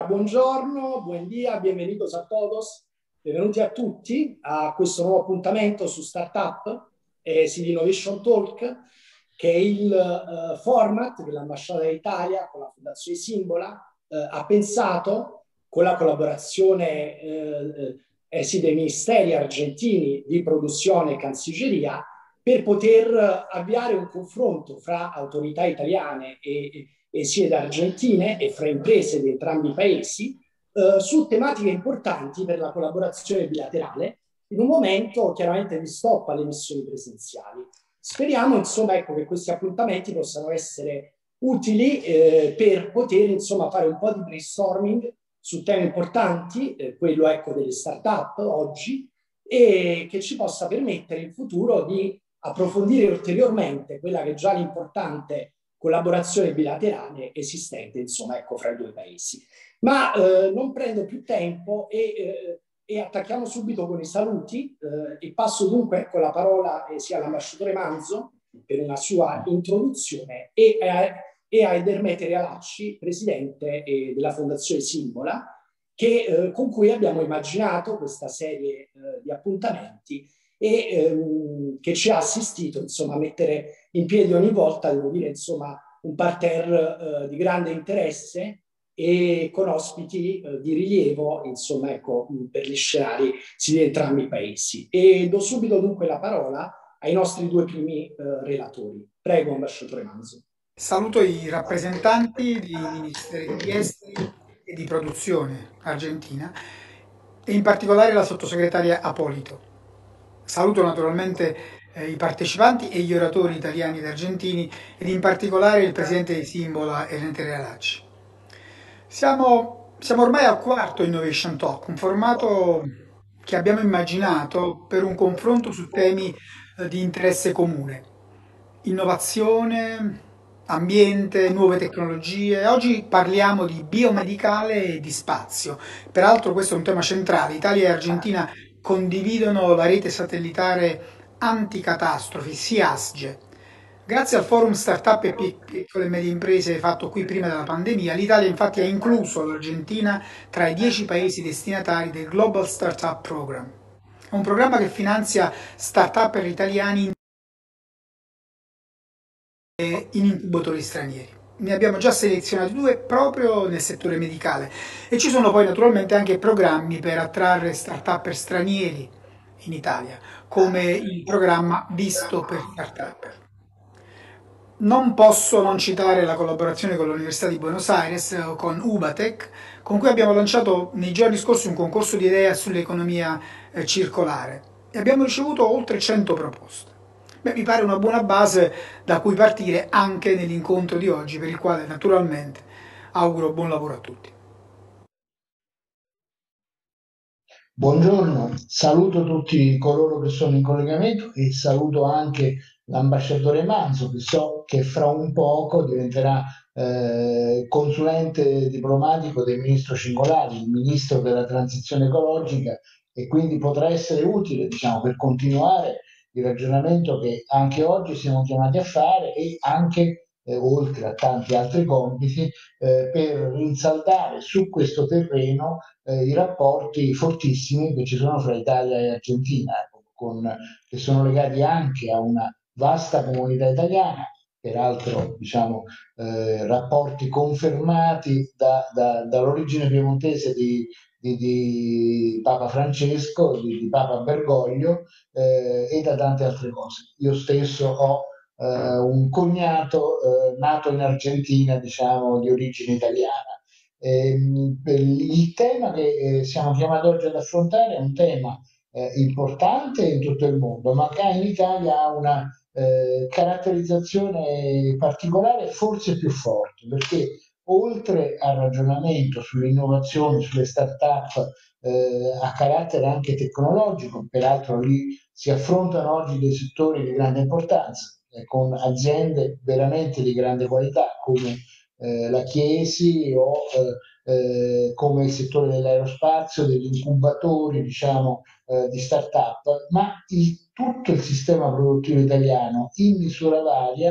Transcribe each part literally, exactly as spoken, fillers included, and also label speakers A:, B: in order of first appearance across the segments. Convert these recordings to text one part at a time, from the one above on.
A: Buongiorno, buen dia, bienvenidos a todos, benvenuti a tutti a questo nuovo appuntamento su Startup e City Innovation Talk, che è il uh, format che l'Ambasciata d'Italia con la Fondazione Simbola uh, ha pensato con la collaborazione uh, eh, sì, dei ministeri argentini di produzione e cancelleria per poter avviare un confronto fra autorità italiane e e sia da argentine e fra imprese di entrambi i paesi eh, su tematiche importanti per la collaborazione bilaterale in un momento chiaramente di stop alle missioni presenziali. Speriamo insomma ecco, che questi appuntamenti possano essere utili eh, per poter insomma fare un po' di brainstorming su temi importanti, eh, quello ecco delle start-up oggi, e che ci possa permettere in futuro di approfondire ulteriormente quella che è già l'importante collaborazione bilaterale esistente, insomma, ecco, fra i due paesi. Ma eh, non prendo più tempo e, eh, e attacchiamo subito con i saluti eh, e passo dunque ecco, la parola eh, sia all'ambasciatore Manzo per una sua introduzione e, eh, e a Edermete Realacci, presidente eh, della Fondazione Simbola, che, eh, con cui abbiamo immaginato questa serie eh, di appuntamenti e ehm, che ci ha assistito insomma, a mettere in piedi ogni volta, devo dire, insomma, un parterre eh, di grande interesse e con ospiti eh, di rilievo, insomma, ecco, per gli scenari di entrambi i paesi. E do subito dunque la parola ai nostri due primi eh, relatori. Prego, ambasciatore Manzo.
B: Saluto i rappresentanti dei Ministeri di Esteri e di Produzione Argentina e in particolare la sottosegretaria Apolito. Saluto naturalmente eh, i partecipanti e gli oratori italiani ed argentini ed in particolare il presidente di Simbola, Edermete Realacci. Siamo, siamo ormai al quarto Innovation Talk, un formato che abbiamo immaginato per un confronto su temi eh, di interesse comune. Innovazione, ambiente, nuove tecnologie. Oggi parliamo di biomedicale e di spazio. Peraltro questo è un tema centrale. Italia e Argentina condividono la rete satellitare anticatastrofi, SIASGE. Grazie al forum Startup e piccole e medie imprese fatto qui prima della pandemia, l'Italia infatti ha incluso l'Argentina tra i dieci paesi destinatari del Global Startup Program. È un programma che finanzia start-up italiani in incubatori stranieri. Ne abbiamo già selezionati due proprio nel settore medicale e ci sono poi naturalmente anche programmi per attrarre start-up stranieri in Italia, come il programma Visto per Startup. Non posso non citare la collaborazione con l'Università di Buenos Aires, con Ubatec, con cui abbiamo lanciato nei giorni scorsi un concorso di idee sull'economia eh, circolare e abbiamo ricevuto oltre cento proposte. Beh, mi pare una buona base da cui partire anche nell'incontro di oggi, per il quale naturalmente auguro buon lavoro a tutti.
C: Buongiorno, saluto tutti coloro che sono in collegamento e saluto anche l'ambasciatore Manzo, che so che fra un poco diventerà eh, consulente diplomatico del ministro Cingolani, il ministro della transizione ecologica, e quindi potrà essere utile, diciamo, per continuare il ragionamento che anche oggi siamo chiamati a fare e anche, eh, oltre a tanti altri compiti, eh, per rinsaldare su questo terreno eh, i rapporti fortissimi che ci sono fra Italia e Argentina, con, che sono legati anche a una vasta comunità italiana, peraltro diciamo, eh, rapporti confermati da, da, dall'origine piemontese di, di, di Papa Francesco, di, di Papa Bergoglio eh, e da tante altre cose. Io stesso ho eh, un cognato eh, nato in Argentina, diciamo, di origine italiana. Eh, il tema che eh, siamo chiamati oggi ad affrontare è un tema eh, importante in tutto il mondo, ma che in Italia ha una eh, caratterizzazione particolare, forse più forte, perché oltre al ragionamento sulle innovazioni, sulle start-up eh, a carattere anche tecnologico, peraltro lì si affrontano oggi dei settori di grande importanza, eh, con aziende veramente di grande qualità come eh, la Chiesi o eh, eh, come il settore dell'aerospazio, degli incubatori, diciamo, eh, di start-up, ma il, tutto il sistema produttivo italiano in misura varia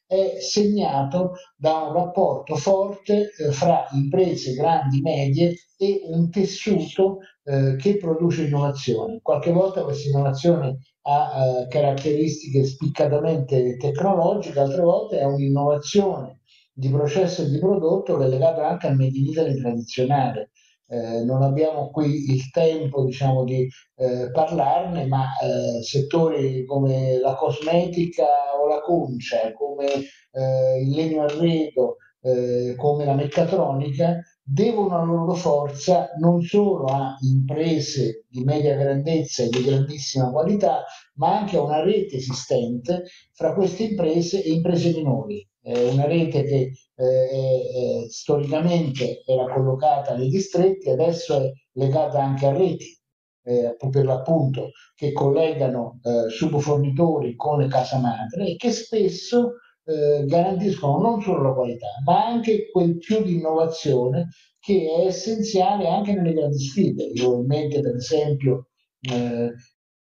C: è segnato da un rapporto forte eh, fra imprese grandi, medie e un tessuto eh, che produce innovazione. Qualche volta questa innovazione ha eh, caratteristiche spiccatamente tecnologiche, altre volte è un'innovazione di processo e di prodotto che è legato anche al Made in Italy tradizionale. Eh, non abbiamo qui il tempo, diciamo, di eh, parlarne, ma eh, settori come la cosmetica o la concia, come eh, il legno arredo, eh, come la meccatronica, devono la loro forza non solo a imprese di media grandezza e di grandissima qualità, ma anche a una rete esistente fra queste imprese e imprese minori. Eh, una rete che eh, eh, storicamente era collocata nei distretti, adesso è legata anche a reti, eh, per l'appunto, che collegano eh, subfornitori con le case madre e che spesso eh, garantiscono non solo la qualità, ma anche quel più di innovazione che è essenziale anche nelle grandi sfide. Io ho in mente, per esempio, eh,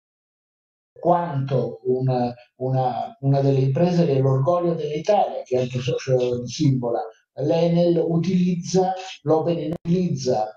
C: quanto una, una, una, delle imprese che è l'orgoglio dell'Italia, che è anche socio simbola, l'Enel utilizza, l'Open utilizza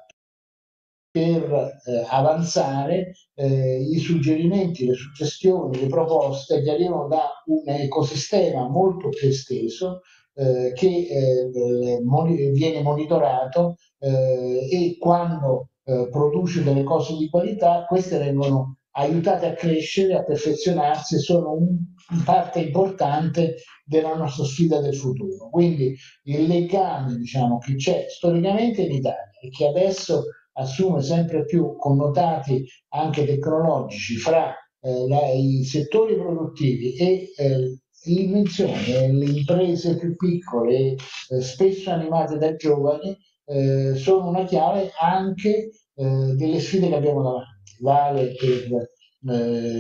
C: per eh, avanzare eh, i suggerimenti, le suggestioni, le proposte che arrivano da un ecosistema molto più esteso eh, che eh, moni- viene monitorato eh, e quando eh, produce delle cose di qualità, queste vengono aiutate a crescere, a perfezionarsi e sono un, parte importante della nostra sfida del futuro. Quindi il legame, diciamo, che c'è storicamente in Italia e che adesso assume sempre più connotati anche tecnologici fra eh, la, i settori produttivi e eh, l'invenzione, le imprese più piccole, eh, spesso animate da giovani, eh, sono una chiave anche eh, delle sfide che abbiamo davanti. Vale per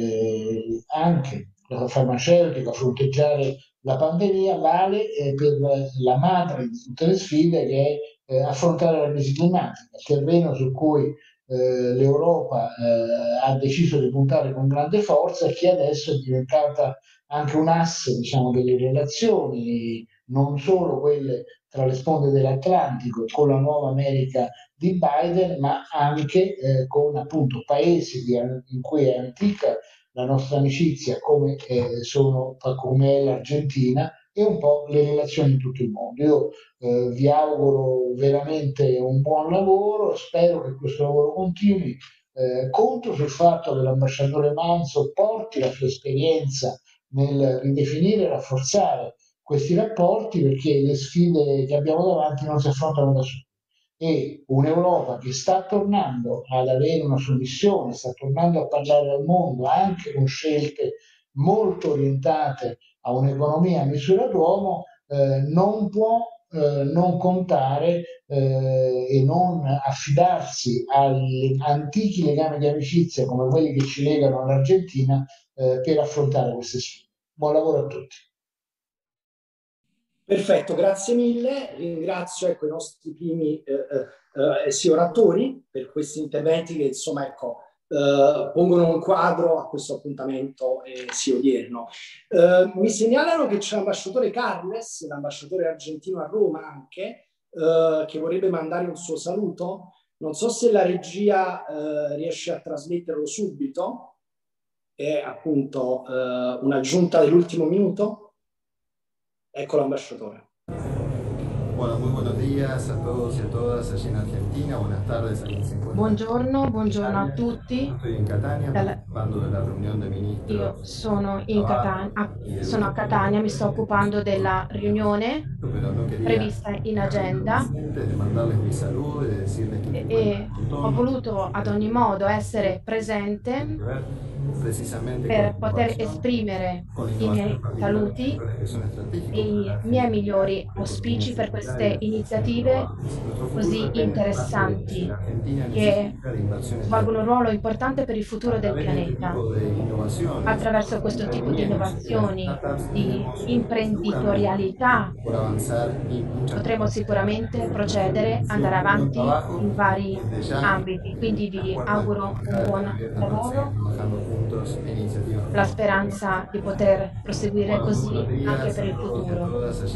C: eh, anche la farmaceutica fronteggiare la pandemia, vale eh, per la madre di tutte le sfide che è eh, affrontare la crisi climatica, terreno su cui eh, l'Europa eh, ha deciso di puntare con grande forza e che adesso è diventata anche un asse, diciamo, delle relazioni, non solo quelle tra le sponde dell'Atlantico con la nuova America di Biden, ma anche eh, con appunto paesi di, in cui è antica la nostra amicizia, come, eh, sono, come è l'Argentina, e un po' le relazioni in tutto il mondo. Io eh, vi auguro veramente un buon lavoro, spero che questo lavoro continui. Eh, conto sul fatto che l'ambasciatore Manzo porti la sua esperienza nel ridefinire e rafforzare questi rapporti, perché le sfide che abbiamo davanti non si affrontano da soli. E un'Europa che sta tornando ad avere una sua missione, sta tornando a parlare al mondo anche con scelte molto orientate a un'economia a misura d'uomo, eh, non può eh, non contare eh, e non affidarsi agli antichi legami di amicizia come quelli che ci legano all'Argentina eh, per affrontare queste sfide. Buon lavoro a tutti.
A: Perfetto, grazie mille. Ringrazio, ecco, i nostri primi eh, eh, eh, sì, oratori per questi interventi che, insomma, ecco, eh, pongono un quadro a questo appuntamento eh, sì odierno. Eh, mi segnalano che c'è l'ambasciatore Carles, l'ambasciatore argentino a Roma anche, eh, che vorrebbe mandare un suo saluto. Non so se la regia eh, riesce a trasmetterlo subito. È appunto eh, un'aggiunta dell'ultimo minuto. Ecco l'ambasciatore.
D: Bueno, muy buenos días a todos y a todas allí en Argentina. Buenas tardes a quien se encuentra.
E: Buongiorno, buongiorno a tutti.
D: Estoy in Catania,
E: Dalla...
D: participando della riunione dei ministri.
E: Io sono, in Catania, a, sono a Catania, mi sto occupando della riunione prevista in agenda e, e ho voluto ad ogni modo essere presente per poter esprimere i miei saluti e i miei migliori auspici per queste iniziative così interessanti che svolgono un ruolo importante per il futuro del pianeta. Attraverso questo tipo di innovazioni, di imprenditorialità, potremo sicuramente procedere, andare avanti in vari ambiti. Quindi vi auguro un buon lavoro la speranza di poter proseguire così anche per il futuro.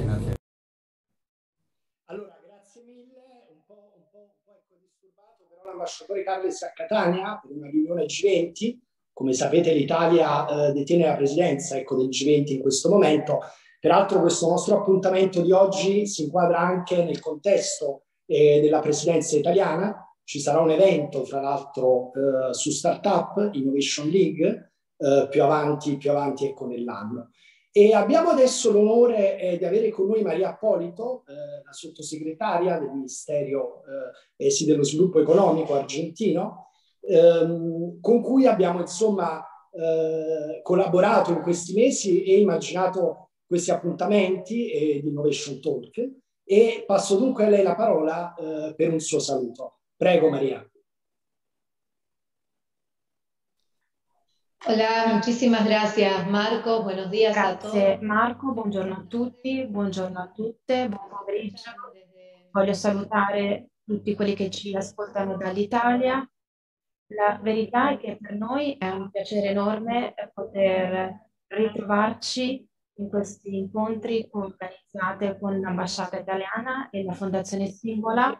A: Allora, grazie mille, un po', un po', un po' ecco disturbato, però l'ambasciatore Carles a Catania per una riunione G venti. Come sapete l'Italia eh, detiene la presidenza ecco, del G venti in questo momento. Peraltro questo nostro appuntamento di oggi si inquadra anche nel contesto eh, della presidenza italiana. Ci sarà un evento, fra l'altro, eh, su Startup, Innovation League, eh, più avanti, più avanti ecco, nell'anno. E abbiamo adesso l'onore eh, di avere con noi Maria Appolito, eh, la sottosegretaria del Ministero eh, sì, dello Sviluppo Economico argentino, ehm, con cui abbiamo insomma eh, collaborato in questi mesi e immaginato questi appuntamenti eh, di Innovation Talk. E passo dunque a lei la parola eh, per un suo saluto. Prego Maria.
F: Hola, muchísimas gracias Marco, buenos días
E: Grazie
F: a todos.
E: Marco, buongiorno a tutti, buongiorno a tutte, buon pomeriggio. Voglio salutare tutti quelli che ci ascoltano dall'Italia. La verità è che per noi è un piacere enorme poter ritrovarci in questi incontri organizzati con l'ambasciata italiana e la Fondazione Singola.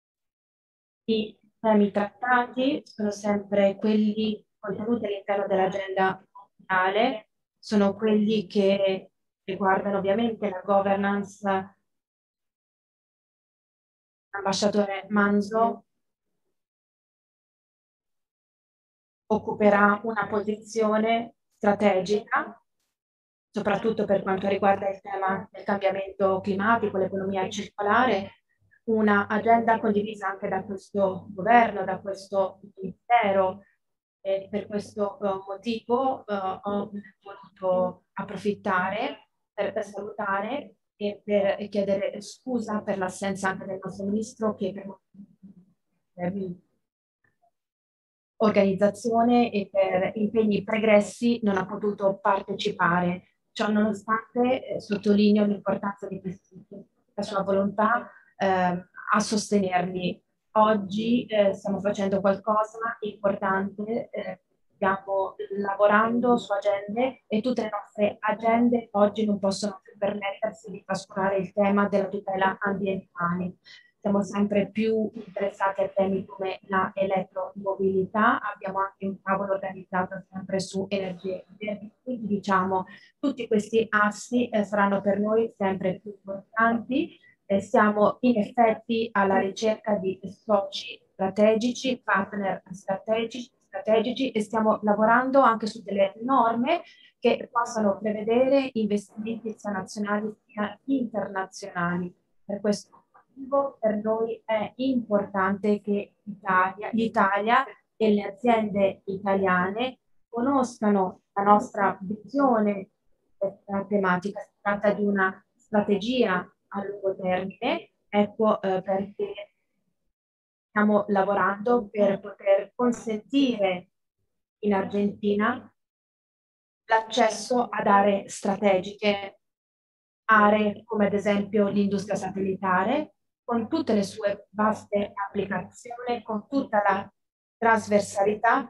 E: I temi trattati sono sempre quelli contenuti all'interno dell'agenda mondiale, sono quelli che riguardano ovviamente la governance. L'ambasciatore Manzo occuperà una posizione strategica, soprattutto per quanto riguarda il tema del cambiamento climatico, l'economia circolare, una agenda condivisa anche da questo governo, da questo ministero. E per questo uh, motivo uh, ho voluto approfittare per, per salutare e per chiedere scusa per l'assenza anche del nostro ministro che per eh, organizzazione e per impegni pregressi non ha potuto partecipare. Ciò nonostante eh, sottolineo l'importanza di la sua volontà eh, a sostenermi. Oggi eh, stiamo facendo qualcosa di importante, eh, stiamo lavorando su agende e tutte le nostre agende oggi non possono più permettersi di trascurare il tema della tutela ambientale. Siamo sempre più interessati a temi come la elettromobilità, abbiamo anche un tavolo organizzato sempre su energie verdi, quindi diciamo tutti questi assi eh, saranno per noi sempre più importanti. Eh, siamo in effetti alla ricerca di soci strategici, partner strategici, strategici e stiamo lavorando anche su delle norme che possano prevedere investimenti sia nazionali sia internazionali. Per questo motivo per noi è importante che l'Italia e le aziende italiane conoscano la nostra visione della tematica. Si tratta di una strategia a lungo termine, ecco eh, perché stiamo lavorando per poter consentire in Argentina l'accesso ad aree strategiche, aree come ad esempio l'industria satellitare, con tutte le sue vaste applicazioni, con tutta la trasversalità,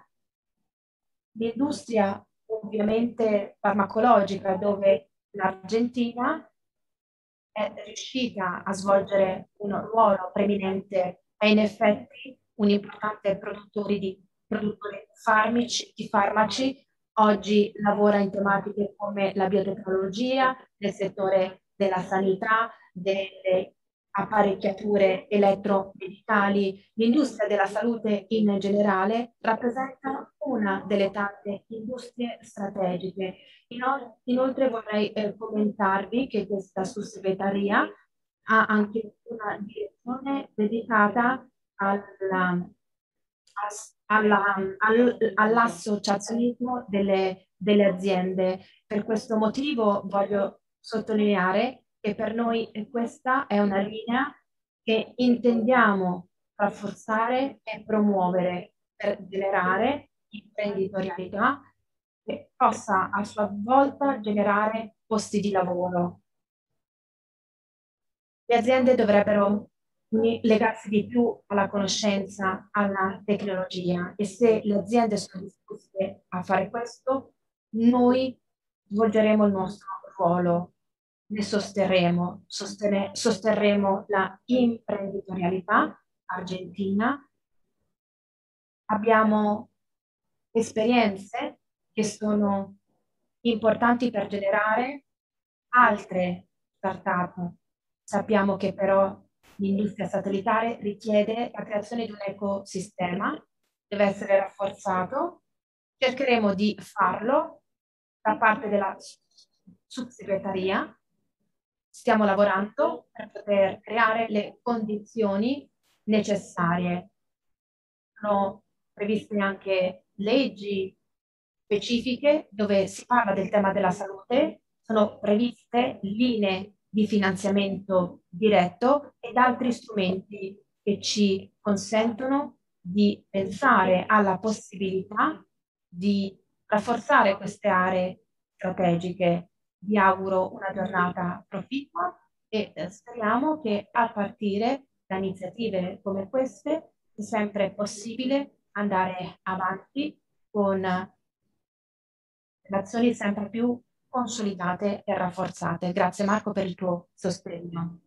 E: l'industria ovviamente farmacologica, dove l'Argentina è riuscita a svolgere un ruolo preminente, è in effetti un importante produttore di, produttore farmaci, di farmaci. Oggi lavora in tematiche come la biotecnologia, nel settore della sanità, delle apparecchiature elettromedicali. L'industria della salute in generale rappresenta una delle tante industrie strategiche. Inoltre vorrei eh, commentarvi che questa sottosegretaria ha anche una direzione dedicata alla, alla, all, all'associazionismo delle, delle aziende. Per questo motivo voglio sottolineare che per noi questa è una linea che intendiamo rafforzare e promuovere per generare imprenditorialità che possa a sua volta generare posti di lavoro. Le aziende dovrebbero legarsi di più alla conoscenza, alla tecnologia, e se le aziende sono disposte a fare questo, noi svolgeremo il nostro ruolo, ne sosterremo, sostene- sosterremo la imprenditorialità argentina. Abbiamo esperienze che sono importanti per generare altre start-up. Sappiamo che però l'industria satellitare richiede la creazione di un ecosistema, deve essere rafforzato. Cercheremo di farlo da parte della subsegreteria. Stiamo lavorando per poter creare le condizioni necessarie. Sono previste anche leggi specifiche dove si parla del tema della salute, sono previste linee di finanziamento diretto ed altri strumenti che ci consentono di pensare alla possibilità di rafforzare queste aree strategiche. Vi auguro una giornata proficua e eh, speriamo che a partire da iniziative come queste sia sempre possibile andare avanti con relazioni sempre più consolidate e rafforzate. Grazie Marco per il tuo sostegno.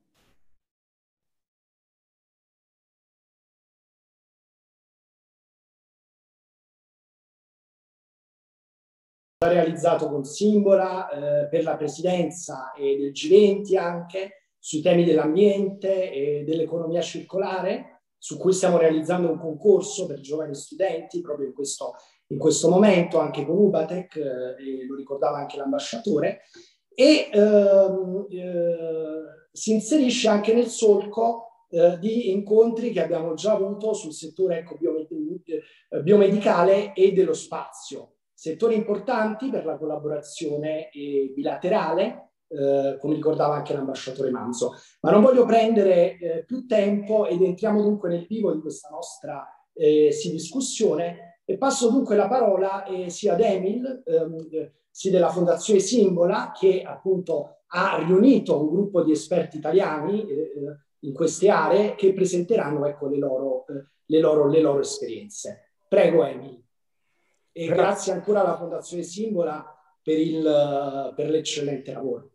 A: Realizzato con Simbola eh, per la presidenza e del G venti anche sui temi dell'ambiente e dell'economia circolare, su cui stiamo realizzando un concorso per giovani studenti proprio in questo, in questo momento, anche con Ubatec, eh, e lo ricordava anche l'ambasciatore, e ehm, eh, si inserisce anche nel solco eh, di incontri che abbiamo già avuto sul settore ecco, biomedicale, biomedicale e dello spazio. Settori importanti per la collaborazione eh, bilaterale, eh, come ricordava anche l'ambasciatore Manzo. Ma non voglio prendere eh, più tempo ed entriamo dunque nel vivo di questa nostra eh, sì, discussione e passo dunque la parola eh, sia ad Emil, ehm, sia della Fondazione Simbola, che appunto ha riunito un gruppo di esperti italiani eh, in queste aree che presenteranno ecco, le, loro, eh, le, loro, le loro esperienze. Prego Emil. E grazie, grazie ancora alla Fondazione Simbola per, il, per l'eccellente lavoro.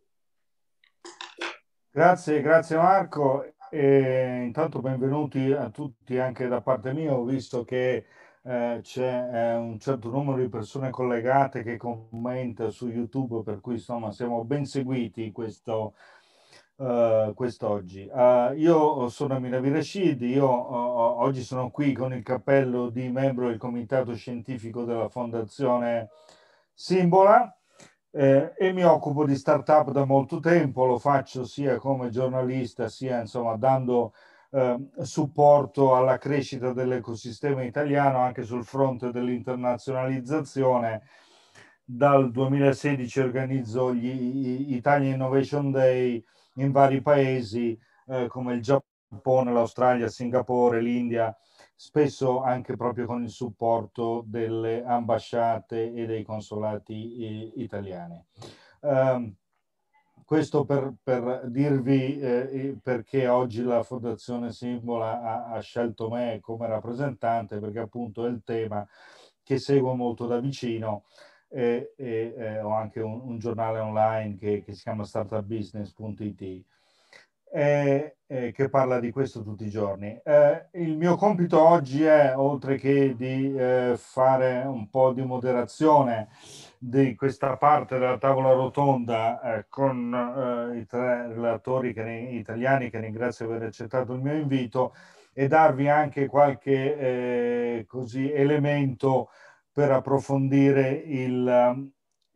G: Grazie, grazie Marco. E intanto benvenuti a tutti anche da parte mia. Ho visto che eh, c'è eh, un certo numero di persone collegate che commenta su YouTube, per cui insomma siamo ben seguiti questo, uh, quest'oggi. Uh, io sono Miravi Rashid, io uh, oggi sono qui con il cappello di membro del comitato scientifico della Fondazione Simbola. Eh, e mi occupo di startup da molto tempo, lo faccio sia come giornalista sia insomma dando eh, supporto alla crescita dell'ecosistema italiano anche sul fronte dell'internazionalizzazione. Dal duemilasedici organizzo gli Italia Innovation Day in vari paesi eh, come il Giappone, l'Australia, Singapore, l'India, spesso anche proprio con il supporto delle ambasciate e dei consolati eh, italiani. Um, questo per, per dirvi eh, perché oggi la Fondazione Simbola ha, ha scelto me come rappresentante, perché appunto è il tema che seguo molto da vicino. E, e eh, ho anche un, un giornale online che, che si chiama startup business punto it. Eh, eh, che parla di questo tutti i giorni. Eh, il mio compito oggi è, oltre che di eh, fare un po' di moderazione di questa parte della tavola rotonda eh, con eh, i tre relatori che, italiani, che ringrazio per aver accettato il mio invito, e darvi anche qualche eh, così, elemento per approfondire il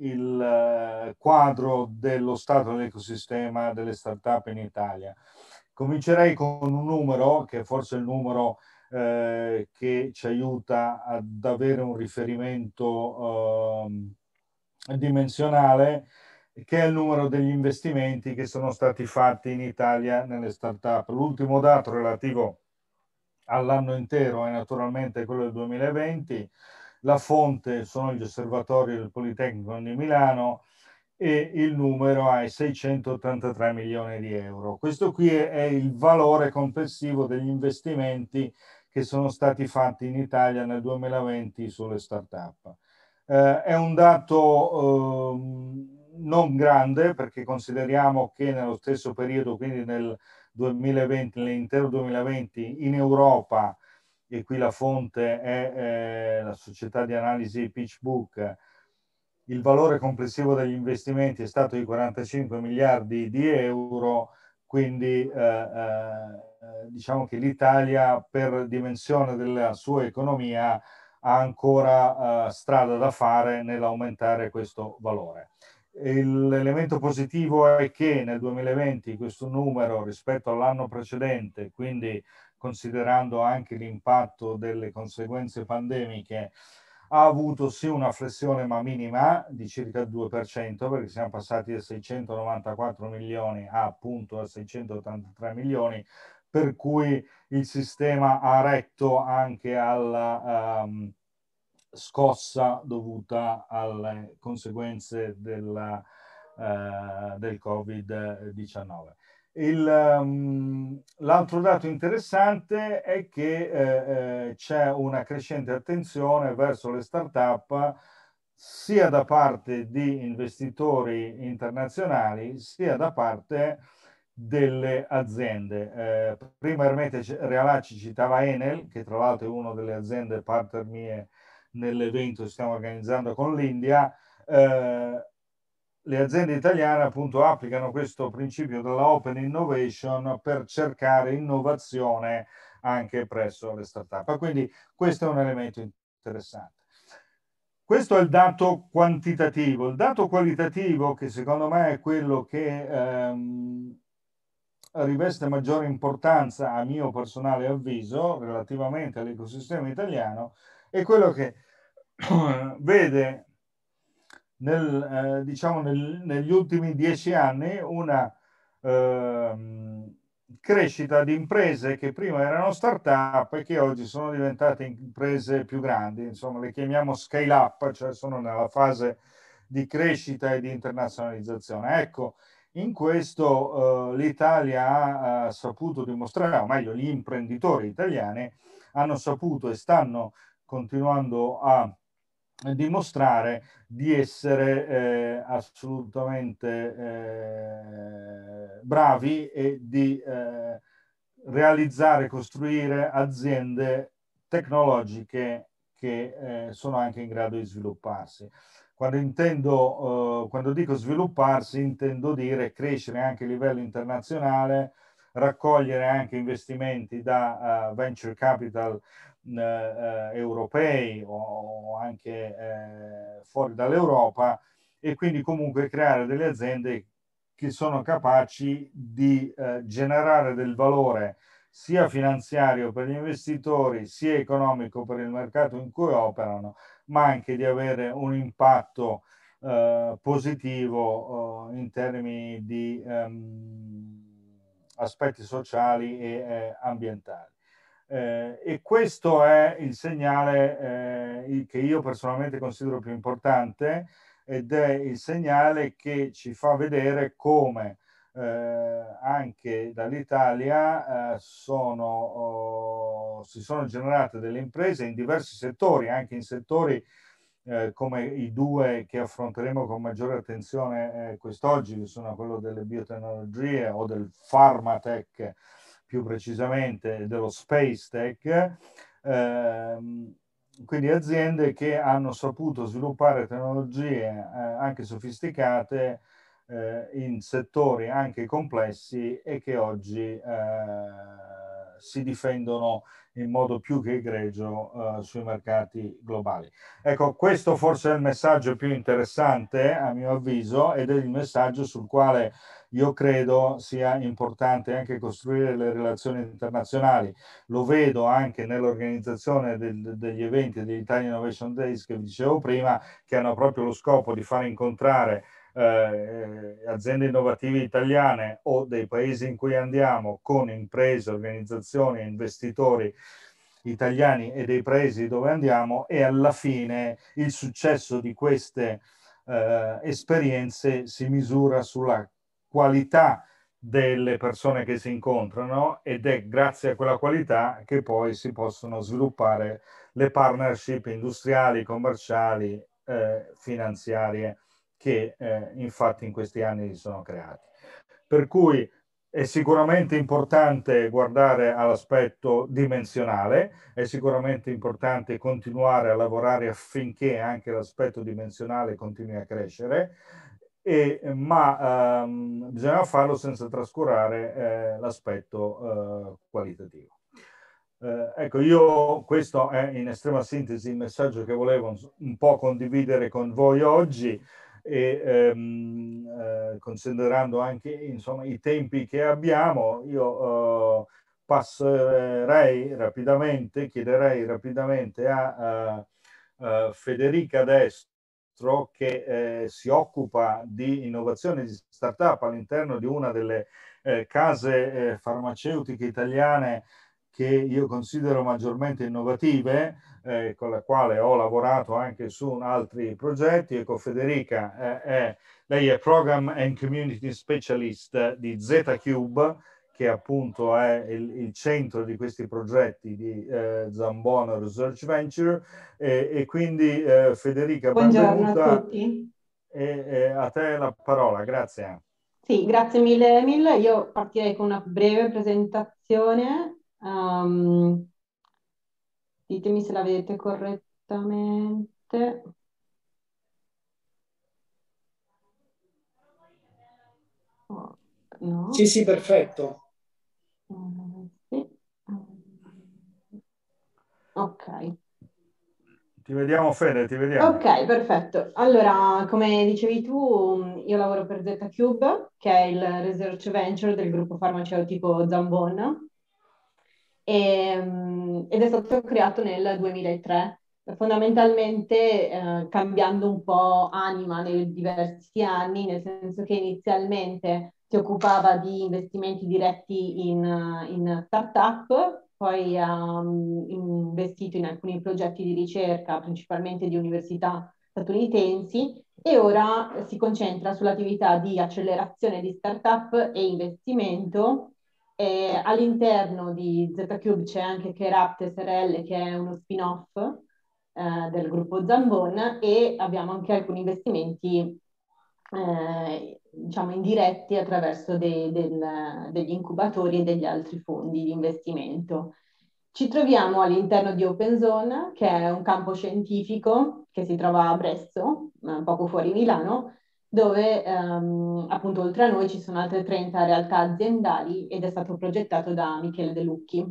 G: il quadro dello stato dell'ecosistema delle start-up in Italia. Comincerei con un numero che è forse il numero eh, che ci aiuta ad avere un riferimento eh, dimensionale, che è il numero degli investimenti che sono stati fatti in Italia nelle start-up. L'ultimo dato relativo all'anno intero è naturalmente quello del duemilaventi. La fonte sono gli osservatori del Politecnico di Milano e il numero è seicentottantatré milioni di euro. Questo qui è il valore complessivo degli investimenti che sono stati fatti in Italia nel duemilaventi sulle start-up. Eh, è un dato eh, non grande, perché consideriamo che nello stesso periodo, quindi nel duemilaventi, nell'intero duemilaventi, in Europa, e qui la fonte è eh, la società di analisi PitchBook, il valore complessivo degli investimenti è stato di quarantacinque miliardi di euro, quindi eh, eh, diciamo che l'Italia, per dimensione della sua economia, ha ancora eh, strada da fare nell'aumentare questo valore. L'elemento positivo è che nel duemilaventi questo numero rispetto all'anno precedente, quindi considerando anche l'impatto delle conseguenze pandemiche, ha avuto sì una flessione ma minima di circa il due per cento, perché siamo passati da seicentonovantaquattro milioni a appunto a seicentottantatré milioni, per cui il sistema ha retto anche alla um, scossa dovuta alle conseguenze della, uh, del covid diciannove. Um, l'altro dato interessante è che eh, eh, c'è una crescente attenzione verso le start-up sia da parte di investitori internazionali sia da parte delle aziende. Eh, prima Ermete Realacci citava Enel, che tra l'altro è una delle aziende partner mie nell'evento che stiamo organizzando con l'India. Eh, le aziende italiane appunto applicano questo principio della open innovation per cercare innovazione anche presso le start-up. Quindi questo è un elemento interessante. Questo è il dato quantitativo. Il dato qualitativo, che secondo me è quello che ehm, riveste maggiore importanza, a mio personale avviso, relativamente all'ecosistema italiano, è quello che vede nel, eh, diciamo nel, negli ultimi dieci anni una eh, crescita di imprese che prima erano start-up e che oggi sono diventate imprese più grandi, insomma le chiamiamo scale up, cioè sono nella fase di crescita e di internazionalizzazione. Ecco, in questo eh, l'Italia ha, ha saputo dimostrare, o meglio gli imprenditori italiani hanno saputo e stanno continuando a dimostrare di essere eh, assolutamente eh, bravi e di eh, realizzare, costruire aziende tecnologiche che eh, sono anche in grado di svilupparsi. Quando intendo, eh, quando dico svilupparsi, intendo dire crescere anche a livello internazionale, raccogliere anche investimenti da uh, venture capital eh, europei o anche eh, fuori dall'Europa, e quindi comunque creare delle aziende che sono capaci di eh, generare del valore sia finanziario per gli investitori, sia economico per il mercato in cui operano, ma anche di avere un impatto eh, positivo eh, in termini di ehm, aspetti sociali e eh, ambientali. Eh, e questo è il segnale eh, che io personalmente considero più importante, ed è il segnale che ci fa vedere come eh, anche dall'Italia eh, sono, oh, si sono generate delle imprese in diversi settori, anche in settori eh, come i due che affronteremo con maggiore attenzione eh, quest'oggi, che sono quello delle biotecnologie o del pharmatech, più precisamente dello space tech, ehm, quindi aziende che hanno saputo sviluppare tecnologie eh, anche sofisticate eh, in settori anche complessi e che oggi eh, si difendono in modo più che egregio eh, sui mercati globali. Ecco, questo forse è il messaggio più interessante a mio avviso, ed è il messaggio sul quale io credo sia importante anche costruire le relazioni internazionali. Lo vedo anche nell'organizzazione del, degli eventi degli Italian Innovation Days che vi dicevo prima, che hanno proprio lo scopo di far incontrare eh, aziende innovative italiane o dei paesi in cui andiamo con imprese, organizzazioni e investitori italiani e dei paesi dove andiamo, e alla fine il successo di queste eh, esperienze si misura sulla qualità delle persone che si incontrano, ed è grazie a quella qualità che poi si possono sviluppare le partnership industriali, commerciali, eh, finanziarie che eh, infatti in questi anni si sono creati. Per cui è sicuramente importante guardare all'aspetto dimensionale, è sicuramente importante continuare a lavorare affinché anche l'aspetto dimensionale continui a crescere, e, ma ehm, bisogna farlo senza trascurare eh, l'aspetto eh, qualitativo. Eh, ecco, io questo è in estrema sintesi il messaggio che volevo un po' condividere con voi oggi, e ehm, eh, considerando anche insomma i tempi che abbiamo, io eh, passerei rapidamente, chiederei rapidamente a, a, a Federica Destro, che eh, si occupa di innovazione di startup all'interno di una delle eh, case eh, farmaceutiche italiane che io considero maggiormente innovative, eh, con la quale ho lavorato anche su altri progetti. Ecco, Federica, eh, è, lei è Program and Community Specialist di Z-Cube, che appunto è il, il centro di questi progetti di eh, Zambona Research Venture, e, e quindi eh, Federica,
H: buongiorno
G: benvenuta,
H: a tutti.
G: E, e a te la parola, grazie.
H: Sì, grazie mille Emil. Io partirei con una breve presentazione. Um, ditemi se la vedete correttamente. Oh, no.
A: Sì, sì, perfetto.
H: Uh, sì. Ok.
G: Ti vediamo, Fede, ti vediamo.
H: Ok, perfetto. Allora, come dicevi tu, io lavoro per Z-Cube, che è il research venture del gruppo farmaceutico Zambon, e, ed è stato creato nel duemilatré, fondamentalmente eh, cambiando un po' anima nei diversi anni, nel senso che inizialmente si occupava di investimenti diretti in, in start-up, poi ha um, investito in alcuni progetti di ricerca, principalmente di università statunitensi, e ora si concentra sull'attività di accelerazione di start-up e investimento. E all'interno di Z-Cube c'è anche Kerapte S R L, che è uno spin-off eh, del gruppo Zambon, e abbiamo anche alcuni investimenti eh, diciamo indiretti attraverso dei, del, degli incubatori e degli altri fondi di investimento. Ci troviamo all'interno di Open Zone, che è un campo scientifico che si trova a Bresso, poco fuori Milano, dove ehm, appunto oltre a noi ci sono altre trenta realtà aziendali, ed è stato progettato da Michele De Lucchi.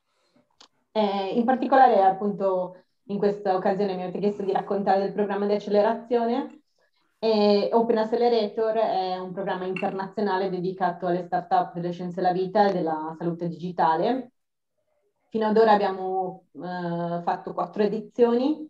H: Eh, in particolare, appunto, in questa occasione mi avete chiesto di raccontare del programma di accelerazione. E Open Accelerator è un programma internazionale dedicato alle start-up delle scienze della vita e della salute digitale. Fino ad ora abbiamo eh, fatto quattro edizioni,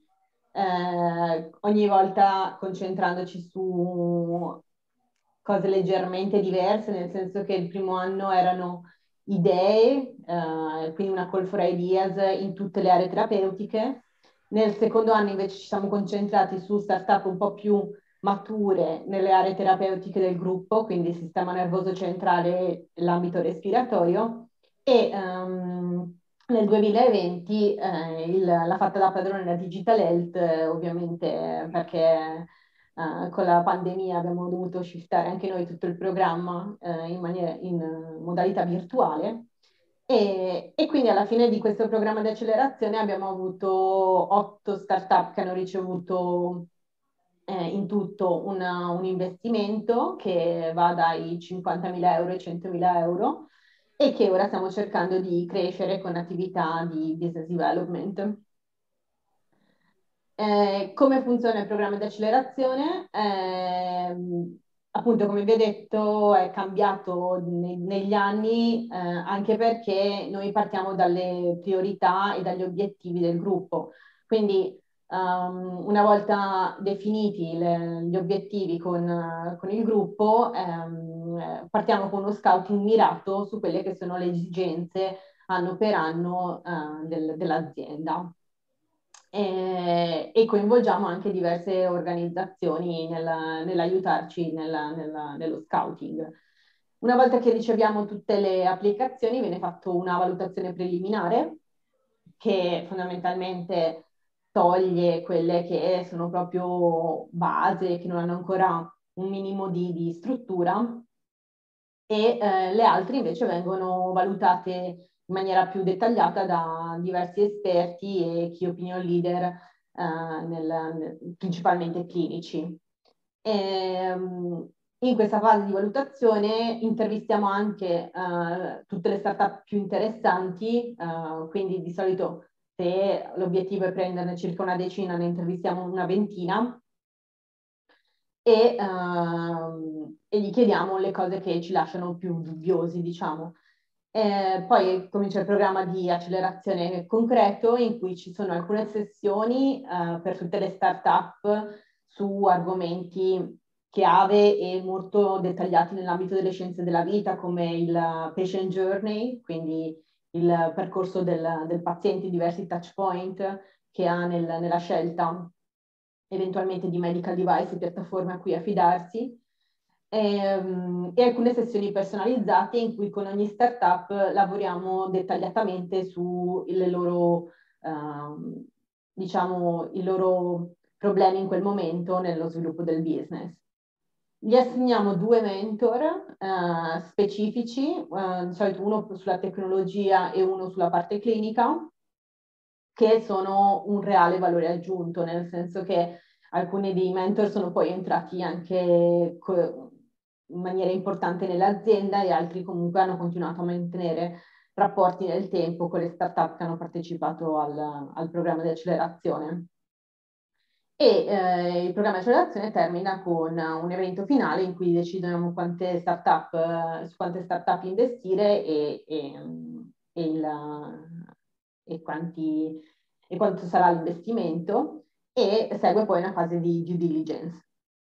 H: eh, ogni volta concentrandoci su cose leggermente diverse, nel senso che il primo anno erano idee, eh, quindi una call for ideas in tutte le aree terapeutiche. Nel secondo anno invece ci siamo concentrati su startup un po' più mature nelle aree terapeutiche del gruppo, quindi il sistema nervoso centrale e l'ambito respiratorio, e um, nel duemilaventi eh, il, la fatta da padrone la Digital Health, eh, ovviamente perché Uh, con la pandemia abbiamo dovuto shiftare anche noi tutto il programma uh, in, maniera, in uh, modalità virtuale, e, e quindi alla fine di questo programma di accelerazione abbiamo avuto otto startup che hanno ricevuto eh, in tutto una, un investimento che va dai cinquantamila euro ai centomila euro, e che ora stiamo cercando di crescere con attività di business development. Eh, come funziona il programma di accelerazione? Eh, appunto, come vi ho detto, è cambiato ne- negli anni, eh, anche perché noi partiamo dalle priorità e dagli obiettivi del gruppo. Quindi, um, una volta definiti le- gli obiettivi con, con il gruppo, ehm, partiamo con uno scouting mirato su quelle che sono le esigenze anno per anno, eh, del- dell'azienda. e, e coinvolgiamo anche diverse organizzazioni nella- nell'aiutarci nella- nella- nello scouting. Una volta che riceviamo tutte le applicazioni, viene fatta una valutazione preliminare che fondamentalmente toglie quelle che sono proprio base, che non hanno ancora un minimo di, di struttura, e eh, le altre invece vengono valutate in maniera più dettagliata da diversi esperti e key opinion leader, eh, nel, nel- principalmente clinici. Ehm, in questa fase di valutazione intervistiamo anche eh, tutte le startup più interessanti, eh, quindi di solito se l'obiettivo è prenderne circa una decina, ne intervistiamo una ventina e, ehm, e gli chiediamo le cose che ci lasciano più dubbiosi, diciamo. Eh, poi comincia il programma di accelerazione concreto in cui ci sono alcune sessioni eh, per tutte le start-up su argomenti chiave e molto dettagliati nell'ambito delle scienze della vita, come il patient journey, quindi il percorso del, del paziente, i diversi touch point che ha nel, nella scelta eventualmente di medical device e piattaforme a cui affidarsi, ehm, e alcune sessioni personalizzate in cui con ogni startup lavoriamo dettagliatamente su le loro, ehm, diciamo, i loro problemi in quel momento nello sviluppo del business. Gli assegniamo due mentor eh, specifici, eh, di solito uno sulla tecnologia e uno sulla parte clinica, che sono un reale valore aggiunto, nel senso che alcuni dei mentor sono poi entrati anche in maniera importante nell'azienda e altri comunque hanno continuato a mantenere rapporti nel tempo con le startup che hanno partecipato al, al programma di accelerazione. E eh, il programma di accelerazione termina con un evento finale in cui decidiamo quante startup, eh, su quante startup investire e, e, e, il, e, quanti, e quanto sarà l'investimento, e segue poi una fase di due diligence.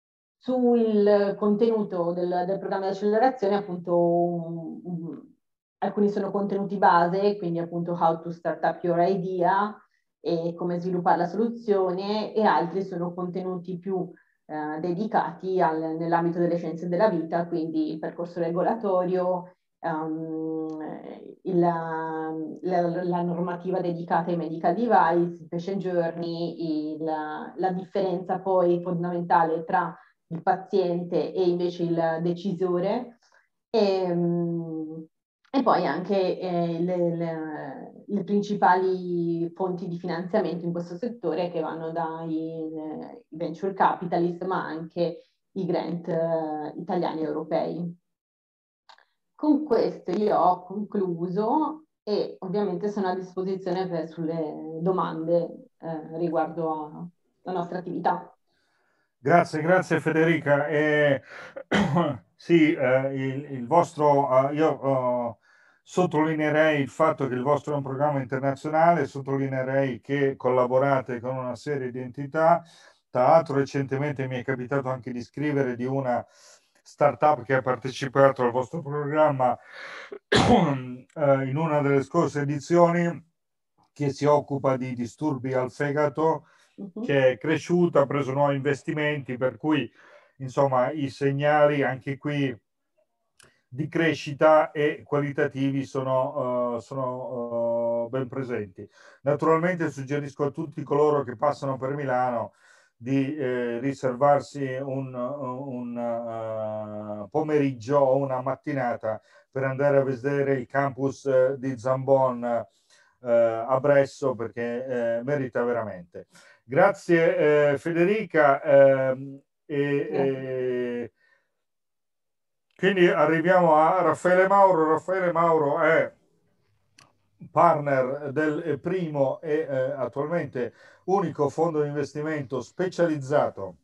H: Sul contenuto del, del programma di accelerazione, appunto, um, um, alcuni sono contenuti base, quindi appunto how to start up your idea e come sviluppare la soluzione, e altri sono contenuti più eh, dedicati al, nell'ambito delle scienze della vita, quindi il percorso regolatorio, um, il, la, la, normativa dedicata ai medical device, il patient journey, il, la differenza poi fondamentale tra il paziente e invece il decisore, e, e poi anche eh, le, le, le principali fonti di finanziamento in questo settore, che vanno dai eh, venture capitalist, ma anche i grant eh, italiani e europei. Con questo io ho concluso e ovviamente sono a disposizione per, sulle domande eh, riguardo alla nostra attività.
G: Grazie, grazie Federica. Eh, sì, eh, il, il vostro, eh, io eh, sottolineerei il fatto che il vostro è un programma internazionale, sottolineerei che collaborate con una serie di entità. Tra l'altro recentemente mi è capitato anche di scrivere di una startup che ha partecipato al vostro programma eh, in una delle scorse edizioni, che si occupa di disturbi al fegato, che è cresciuta, ha preso nuovi investimenti, per cui insomma i segnali anche qui di crescita e qualitativi sono, uh, sono uh, ben presenti. Naturalmente suggerisco a tutti coloro che passano per Milano di eh, riservarsi un, un uh, pomeriggio o una mattinata per andare a vedere il campus uh, di Zambon uh, a Bresso, perché uh, merita veramente. Grazie eh, Federica. ehm, e, e quindi arriviamo a Raffaele Mauro. Raffaele Mauro è partner del primo e eh, attualmente unico fondo di investimento specializzato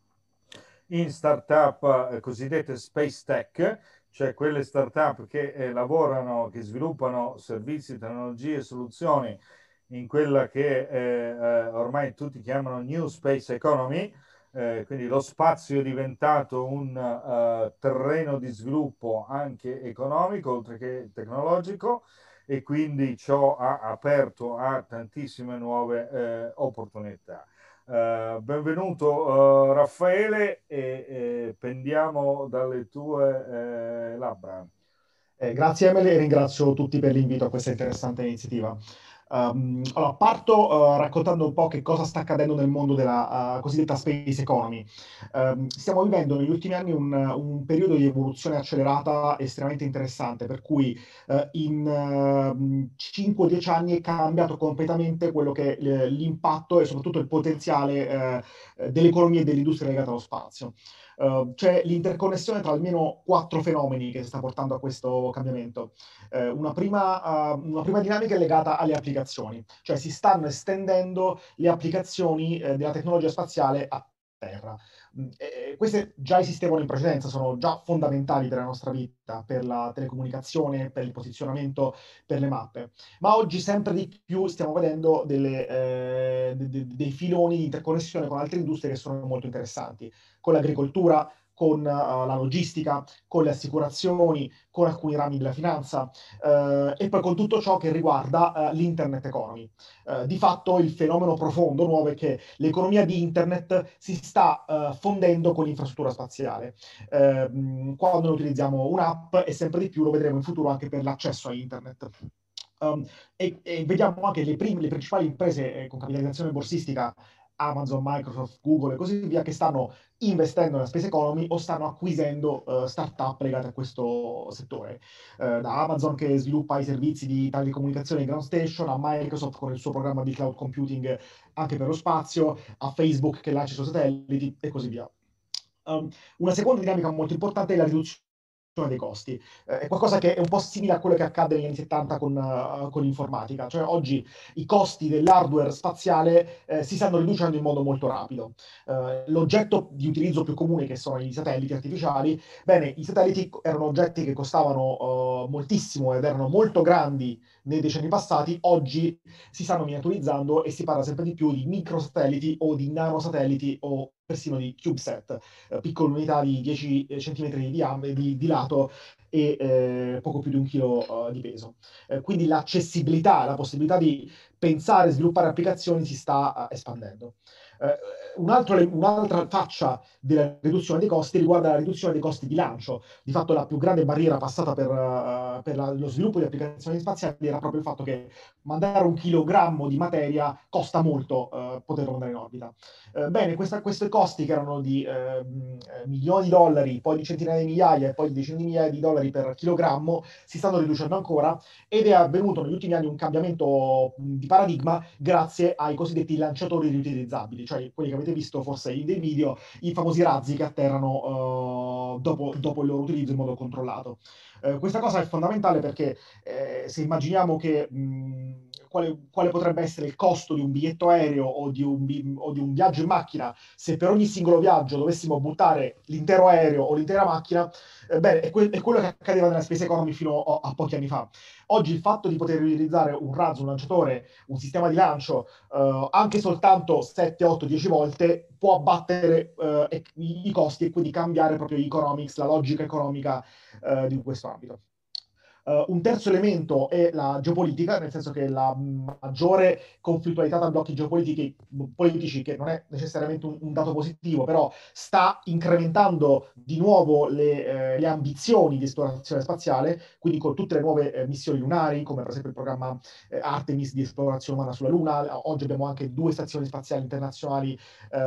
G: in startup eh, cosiddette space tech, cioè quelle startup che eh, lavorano, che sviluppano servizi, tecnologie e soluzioni in quella che eh, eh, ormai tutti chiamano New Space Economy. Eh, quindi lo spazio è diventato un uh, terreno di sviluppo anche economico, oltre che tecnologico, e quindi ciò ha aperto a tantissime nuove eh, opportunità. Uh, benvenuto uh, Raffaele e, e pendiamo dalle tue eh, labbra.
I: Eh, grazie Emily e ringrazio tutti per l'invito a questa interessante iniziativa. Um, allora, parto uh, raccontando un po' che cosa sta accadendo nel mondo della uh, cosiddetta space economy. Um, stiamo vivendo negli ultimi anni un, un periodo di evoluzione accelerata estremamente interessante, per cui uh, in uh, cinque dieci anni è cambiato completamente quello che è l'impatto e soprattutto il potenziale uh, dell'economia e dell'industria legata allo spazio. Uh, c'è l'interconnessione tra almeno quattro fenomeni che sta portando a questo cambiamento. Uh, una, prima, uh, una prima dinamica è legata alle applicazioni, cioè si stanno estendendo le applicazioni uh, della tecnologia spaziale a terra. E queste già esistevano in precedenza, sono già fondamentali per la nostra vita, per la telecomunicazione, per il posizionamento, per le mappe. Ma oggi sempre di più stiamo vedendo delle, eh, de- de- dei filoni di interconnessione con altre industrie che sono molto interessanti, con l'agricoltura, con uh, la logistica, con le assicurazioni, con alcuni rami della finanza uh, e poi con tutto ciò che riguarda uh, l'internet economy. Uh, di fatto il fenomeno profondo nuovo è che l'economia di internet si sta uh, fondendo con l'infrastruttura spaziale. Uh, quando noi utilizziamo un'app e sempre di più lo vedremo in futuro anche per l'accesso a internet. Um, e, e vediamo anche le, prime, le principali imprese eh, con capitalizzazione borsistica, Amazon, Microsoft, Google e così via, che stanno investendo nella space economy o stanno acquisendo uh, start-up legate a questo settore. Uh, da Amazon che sviluppa i servizi di telecomunicazione ground station, a Microsoft con il suo programma di cloud computing anche per lo spazio, a Facebook che lancia i suoi satelliti e così via. Um, una seconda dinamica molto importante è la riduzione dei costi. Eh, è qualcosa che è un po' simile a quello che accade negli anni settanta con, uh, con l'informatica, cioè oggi i costi dell'hardware spaziale eh, si stanno riducendo in modo molto rapido. Uh, l'oggetto di utilizzo più comune, che sono i satelliti artificiali, bene, i satelliti erano oggetti che costavano uh, moltissimo ed erano molto grandi nei decenni passati, oggi si stanno miniaturizzando e si parla sempre di più di microsatelliti o di nanosatelliti o persino di CubeSat, eh, piccole unità di dieci centimetri di, diam- di, di lato e eh, poco più di un chilo uh, di peso. Eh, quindi l'accessibilità, la possibilità di pensare e sviluppare applicazioni si sta uh, espandendo. Uh, un altro, un'altra faccia della riduzione dei costi riguarda la riduzione dei costi di lancio. Di fatto la più grande barriera passata per, uh, per la, lo sviluppo di applicazioni spaziali era proprio il fatto che mandare un chilogrammo di materia costa molto uh, poterlo mandare in orbita. Uh, bene, questa, questi costi che erano di uh, milioni di dollari, poi di centinaia di migliaia e poi di decine di migliaia di dollari per chilogrammo si stanno riducendo ancora ed è avvenuto negli ultimi anni un cambiamento di paradigma grazie ai cosiddetti lanciatori riutilizzabili, cioè quelli che avete visto forse in dei video, i famosi razzi che atterrano uh, dopo, dopo il loro utilizzo in modo controllato. Uh, questa cosa è fondamentale perché eh, se immaginiamo che mh, quale, quale potrebbe essere il costo di un biglietto aereo o di un, o di un viaggio in macchina se per ogni singolo viaggio dovessimo buttare l'intero aereo o l'intera macchina, eh, beh, è, que- è quello che accadeva nella space economy fino a, a pochi anni fa. Oggi il fatto di poter utilizzare un razzo, un lanciatore, un sistema di lancio, eh, anche soltanto sette, otto, dieci volte, può abbattere eh, i, i costi e quindi cambiare proprio l'economics, la logica economica eh, di questo ambito. Uh, un terzo elemento è la geopolitica, nel senso che la maggiore conflittualità tra blocchi geopolitici, che non è necessariamente un, un dato positivo, però sta incrementando di nuovo le, eh, le ambizioni di esplorazione spaziale, quindi con tutte le nuove eh, missioni lunari, come per esempio il programma eh, Artemis di esplorazione umana sulla Luna. Oggi abbiamo anche due stazioni spaziali internazionali eh,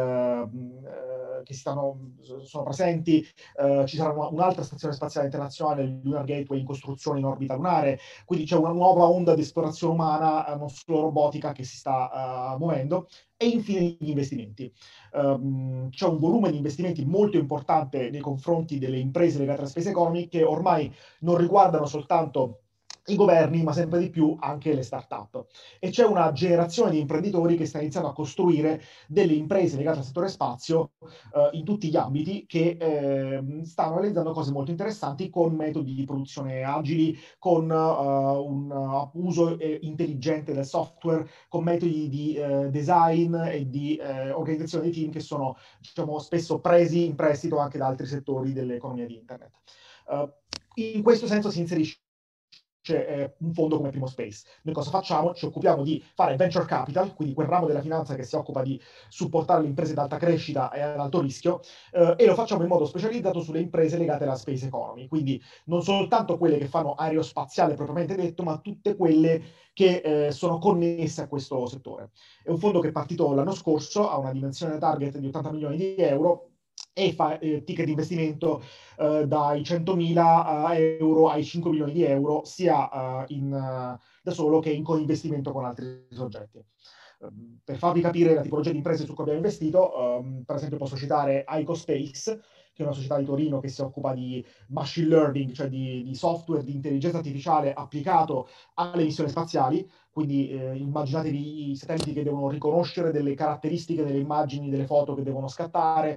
I: eh, che stanno, sono presenti. Uh, ci sarà una, un'altra stazione spaziale internazionale, il Lunar Gateway, in costruzione in orbita lunare, quindi c'è una nuova onda di esplorazione umana, uh, non solo robotica, che si sta uh, muovendo. E infine gli investimenti. Um, c'è un volume di investimenti molto importante nei confronti delle imprese legate alla space economy che ormai non riguardano soltanto i governi, ma sempre di più anche le start-up. E c'è una generazione di imprenditori che sta iniziando a costruire delle imprese legate al settore spazio eh, in tutti gli ambiti che eh, stanno realizzando cose molto interessanti con metodi di produzione agili, con uh, un uh, uso eh, intelligente del software, con metodi di eh, design e di eh, organizzazione dei team che sono, diciamo, spesso presi in prestito anche da altri settori dell'economia di internet. Uh, in questo senso si inserisce eh, un fondo come Primo Space. Noi cosa facciamo? Ci occupiamo di fare venture capital, quindi quel ramo della finanza che si occupa di supportare le imprese ad alta crescita e ad alto rischio, eh, e lo facciamo in modo specializzato sulle imprese legate alla space economy, quindi non soltanto quelle che fanno aerospaziale propriamente detto, ma tutte quelle che eh, sono connesse a questo settore. È un fondo che è partito l'anno scorso, ha una dimensione target di ottanta milioni di euro e fa eh, ticket di investimento eh, dai centomila euro ai cinque milioni di euro, sia eh, in, uh, da solo che in coinvestimento con altri soggetti. Um, per farvi capire la tipologia di imprese su cui abbiamo investito, um, per esempio posso citare iCospace, che è una società di Torino che si occupa di machine learning, cioè di, di software di intelligenza artificiale applicato alle missioni spaziali. Quindi eh, immaginatevi i satelliti che devono riconoscere delle caratteristiche delle immagini, delle foto che devono scattare,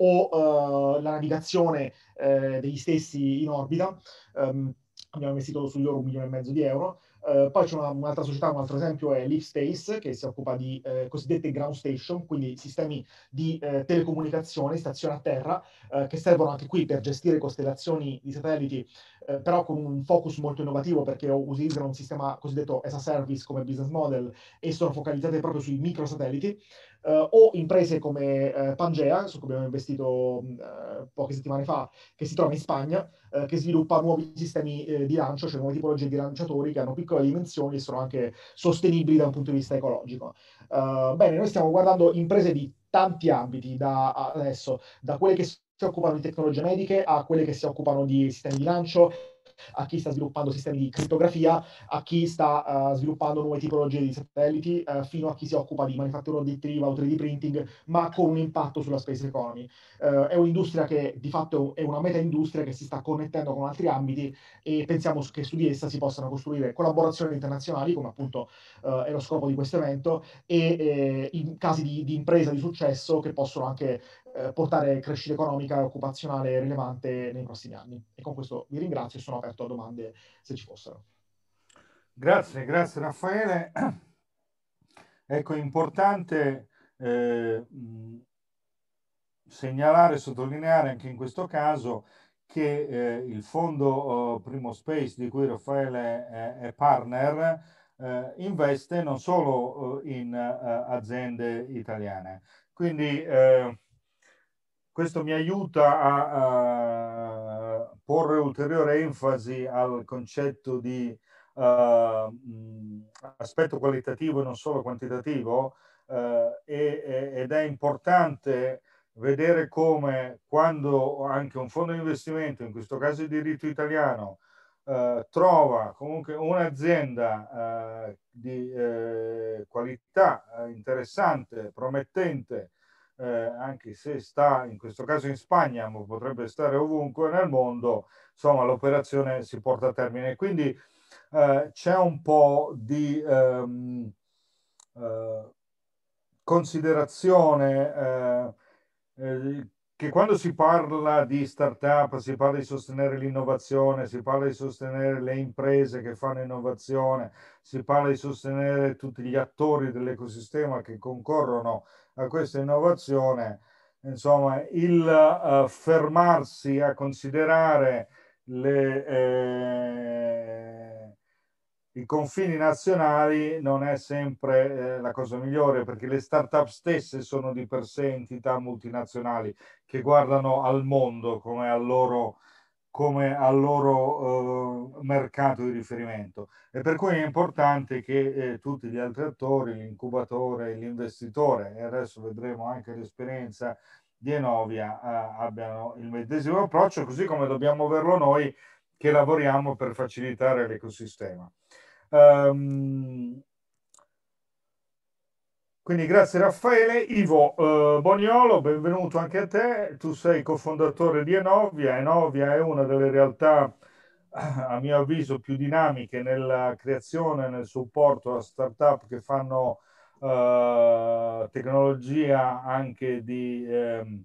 I: o eh, la navigazione eh, degli stessi in orbita. Um, abbiamo investito su loro un milione e mezzo di euro. Uh, poi c'è una, un'altra società, un altro esempio è Leaf Space, che si occupa di eh, cosiddette ground station, quindi sistemi di eh, telecomunicazione, stazione a terra, eh, che servono anche qui per gestire costellazioni di satelliti, eh, però con un focus molto innovativo, perché utilizzano un sistema cosiddetto as a service come business model e sono focalizzate proprio sui microsatelliti. Uh, o imprese come uh, Pangea, su cui abbiamo investito uh, poche settimane fa, che si trova in Spagna, uh, che sviluppa nuovi sistemi uh, di lancio, cioè nuove tipologie di lanciatori che hanno piccole dimensioni e sono anche sostenibili da un punto di vista ecologico. Uh, bene, noi stiamo guardando imprese di tanti ambiti, da adesso, da quelle che si occupano di tecnologie mediche a quelle che si occupano di sistemi di lancio, a chi sta sviluppando sistemi di crittografia, a chi sta uh, sviluppando nuove tipologie di satelliti, uh, fino a chi si occupa di manifattura additiva o tre D printing, ma con un impatto sulla space economy. Uh, è un'industria che di fatto è una meta industria che si sta connettendo con altri ambiti, e pensiamo che su di essa si possano costruire collaborazioni internazionali, come appunto uh, è lo scopo di questo evento, e eh, in casi di, di impresa di successo che possono anche eh, portare crescita economica e occupazionale rilevante nei prossimi anni. E con questo vi ringrazio e sono aperto a domande se ci fossero.
G: Grazie, grazie Raffaele. Ecco, è importante eh, segnalare e sottolineare anche in questo caso che eh, il fondo eh, Primo Space, di cui Raffaele è, è partner, eh, investe non solo eh, in eh, aziende italiane. Quindi eh, questo mi aiuta a, a porre ulteriore enfasi al concetto di uh, aspetto qualitativo e non solo quantitativo, uh, e, ed è importante vedere come, quando anche un fondo di investimento, in questo caso il diritto italiano, uh, trova comunque un'azienda uh, di uh, qualità uh, interessante, promettente, Eh, anche se sta in questo caso in Spagna, ma potrebbe stare ovunque nel mondo, insomma l'operazione si porta a termine. Quindi eh, c'è un po' di ehm, eh, considerazione eh, eh, che quando si parla di startup, si parla di sostenere l'innovazione, si parla di sostenere le imprese che fanno innovazione, si parla di sostenere tutti gli attori dell'ecosistema che concorrono a questa innovazione. Insomma, il uh, fermarsi a considerare le, eh, i confini nazionali non è sempre eh, la cosa migliore, perché le start-up stesse sono di per sé entità multinazionali che guardano al mondo come al loro, come al loro eh, mercato di riferimento, e per cui è importante che eh, tutti gli altri attori, l'incubatore, l'investitore, e adesso vedremo anche l'esperienza di Enovia, eh, abbiano il medesimo approccio, così come dobbiamo averlo noi che lavoriamo per facilitare l'ecosistema. Um, quindi grazie Raffaele. Ivo eh, Boniolo, benvenuto anche a te. Tu sei cofondatore di Enovia. Enovia è una delle realtà, a mio avviso, più dinamiche nella creazione e nel supporto a startup che fanno eh, tecnologia anche di eh,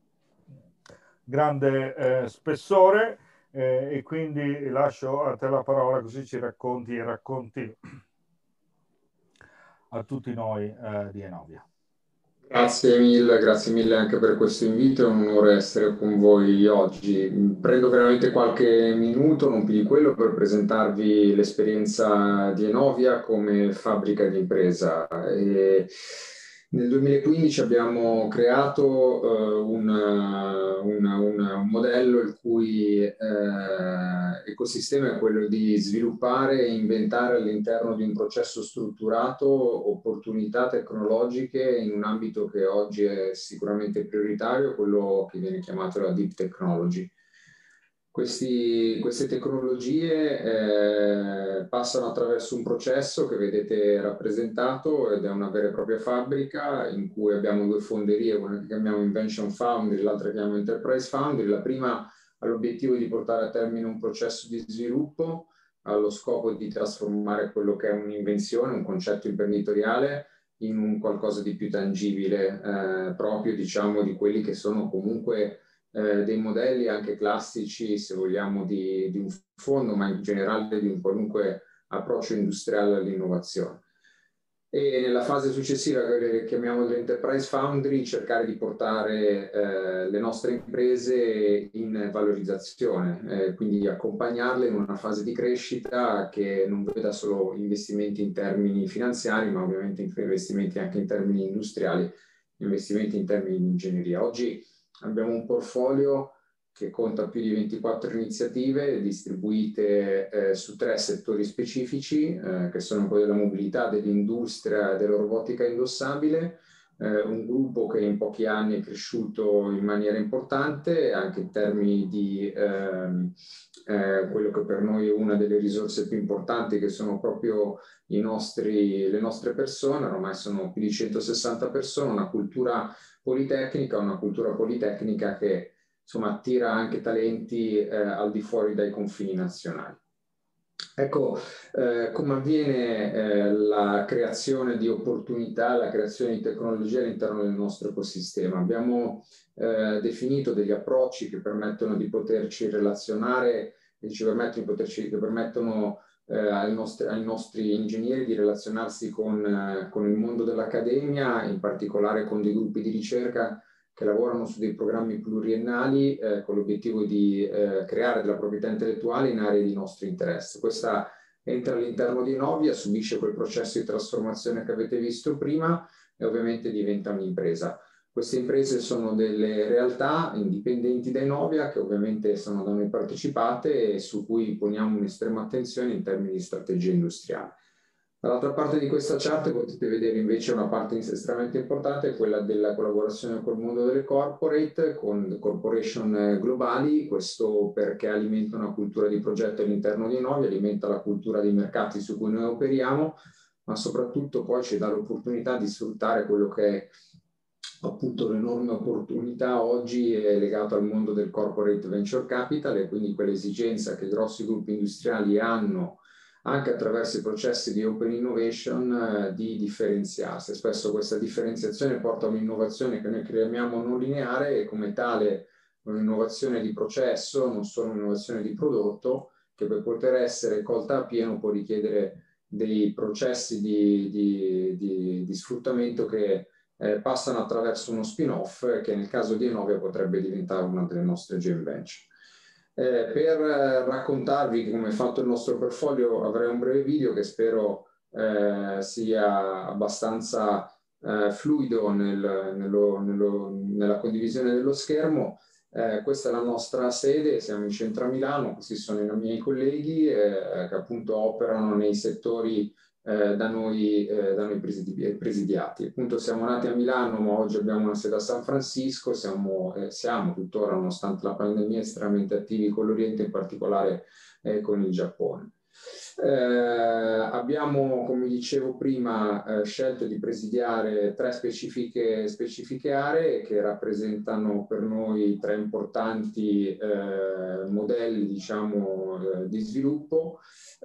G: grande eh, spessore, eh, e quindi lascio a te la parola, così ci racconti e racconti a tutti noi eh, di Enovia.
J: Grazie mille, grazie mille anche per questo invito, è un onore essere con voi oggi. Prendo veramente qualche minuto, non più di quello, per presentarvi l'esperienza di Enovia come fabbrica di impresa. E nel duemilaquindici abbiamo creato eh, una- una- una- un modello il cui eh, ecosistema è quello di sviluppare e inventare all'interno di un processo strutturato opportunità tecnologiche in un ambito che oggi è sicuramente prioritario, quello che viene chiamato la deep technology. Questi- queste tecnologie eh, passano attraverso un processo che vedete rappresentato ed è una vera e propria fabbrica in cui abbiamo due fonderie, una che chiamiamo Invention Foundry, l'altra che chiamiamo Enterprise Foundry. La prima ha l'obiettivo di portare a termine un processo di sviluppo, ha lo scopo di trasformare quello che è un'invenzione, un concetto imprenditoriale, in un qualcosa di più tangibile, eh, proprio diciamo di quelli che sono comunque eh, dei modelli anche classici, se vogliamo, di, di un fondo, ma in generale di un qualunque approccio industriale all'innovazione. E nella fase successiva, che chiamiamo l'Enterprise Foundry, cercare di portare eh, le nostre imprese in valorizzazione, eh, quindi accompagnarle in una fase di crescita che non veda solo investimenti in termini finanziari, ma ovviamente investimenti anche in termini industriali, investimenti in termini di ingegneria. Oggi abbiamo un portfolio che conta più di ventiquattro iniziative distribuite eh, su tre settori specifici, eh, che sono quelli della mobilità, dell'industria e della robotica indossabile. Eh, un gruppo che in pochi anni è cresciuto in maniera importante, anche in termini di ehm, eh, quello che per noi è una delle risorse più importanti, che sono proprio i nostri, le nostre persone. Ormai sono più di centosessanta persone, una cultura politecnica, una cultura politecnica che insomma attira anche talenti eh, al di fuori dai confini nazionali. Ecco, eh, come avviene eh, la creazione di opportunità, la creazione di tecnologie all'interno del nostro ecosistema. Abbiamo eh, definito degli approcci che permettono di poterci relazionare, che ci permettono di poterci, che permettono eh, ai, nostri, ai nostri ingegneri di relazionarsi con, eh, con il mondo dell'accademia, in particolare con dei gruppi di ricerca che lavorano su dei programmi pluriennali eh, con l'obiettivo di eh, creare della proprietà intellettuale in aree di nostro interesse. Questa entra all'interno di Enovia, subisce quel processo di trasformazione che avete visto prima e ovviamente diventa un'impresa. Queste imprese sono delle realtà indipendenti da Enovia che ovviamente sono da noi partecipate e su cui poniamo un'estrema attenzione in termini di strategia industriale. Dall'altra parte di questa chart potete vedere invece una parte estremamente importante, quella della collaborazione col mondo delle corporate, con corporation globali, questo perché alimenta una cultura di progetto all'interno di noi, alimenta la cultura dei mercati su cui noi operiamo, ma soprattutto poi ci dà l'opportunità di sfruttare quello che è appunto l'enorme opportunità oggi è legato al mondo del corporate venture capital e quindi quell'esigenza che grossi gruppi industriali hanno anche attraverso i processi di open innovation eh, di differenziarsi. Spesso questa differenziazione porta a un'innovazione che noi chiamiamo non lineare e come tale un'innovazione di processo, non solo un'innovazione di prodotto, che per poter essere colta a pieno può richiedere dei processi di, di, di, di sfruttamento che eh, passano attraverso uno spin-off che nel caso di Enovia potrebbe diventare una delle nostre joint venture. Eh, per eh, raccontarvi come è fatto il nostro portfolio avrei un breve video che spero eh, sia abbastanza eh, fluido nel, nello, nello, nella condivisione dello schermo. Eh, questa è la nostra sede, siamo in centro a Milano, questi sono i miei colleghi eh, che appunto operano nei settori eh, da noi, eh, da noi presidi- presidiati. Appunto siamo nati a Milano, ma oggi abbiamo una sede a San Francisco, siamo, eh, siamo tuttora, nonostante la pandemia, estremamente attivi con l'Oriente, in particolare eh, con il Giappone. Eh, abbiamo, come dicevo prima, eh, scelto di presidiare tre specifiche, specifiche aree che rappresentano per noi tre importanti eh, modelli, diciamo, eh, di sviluppo.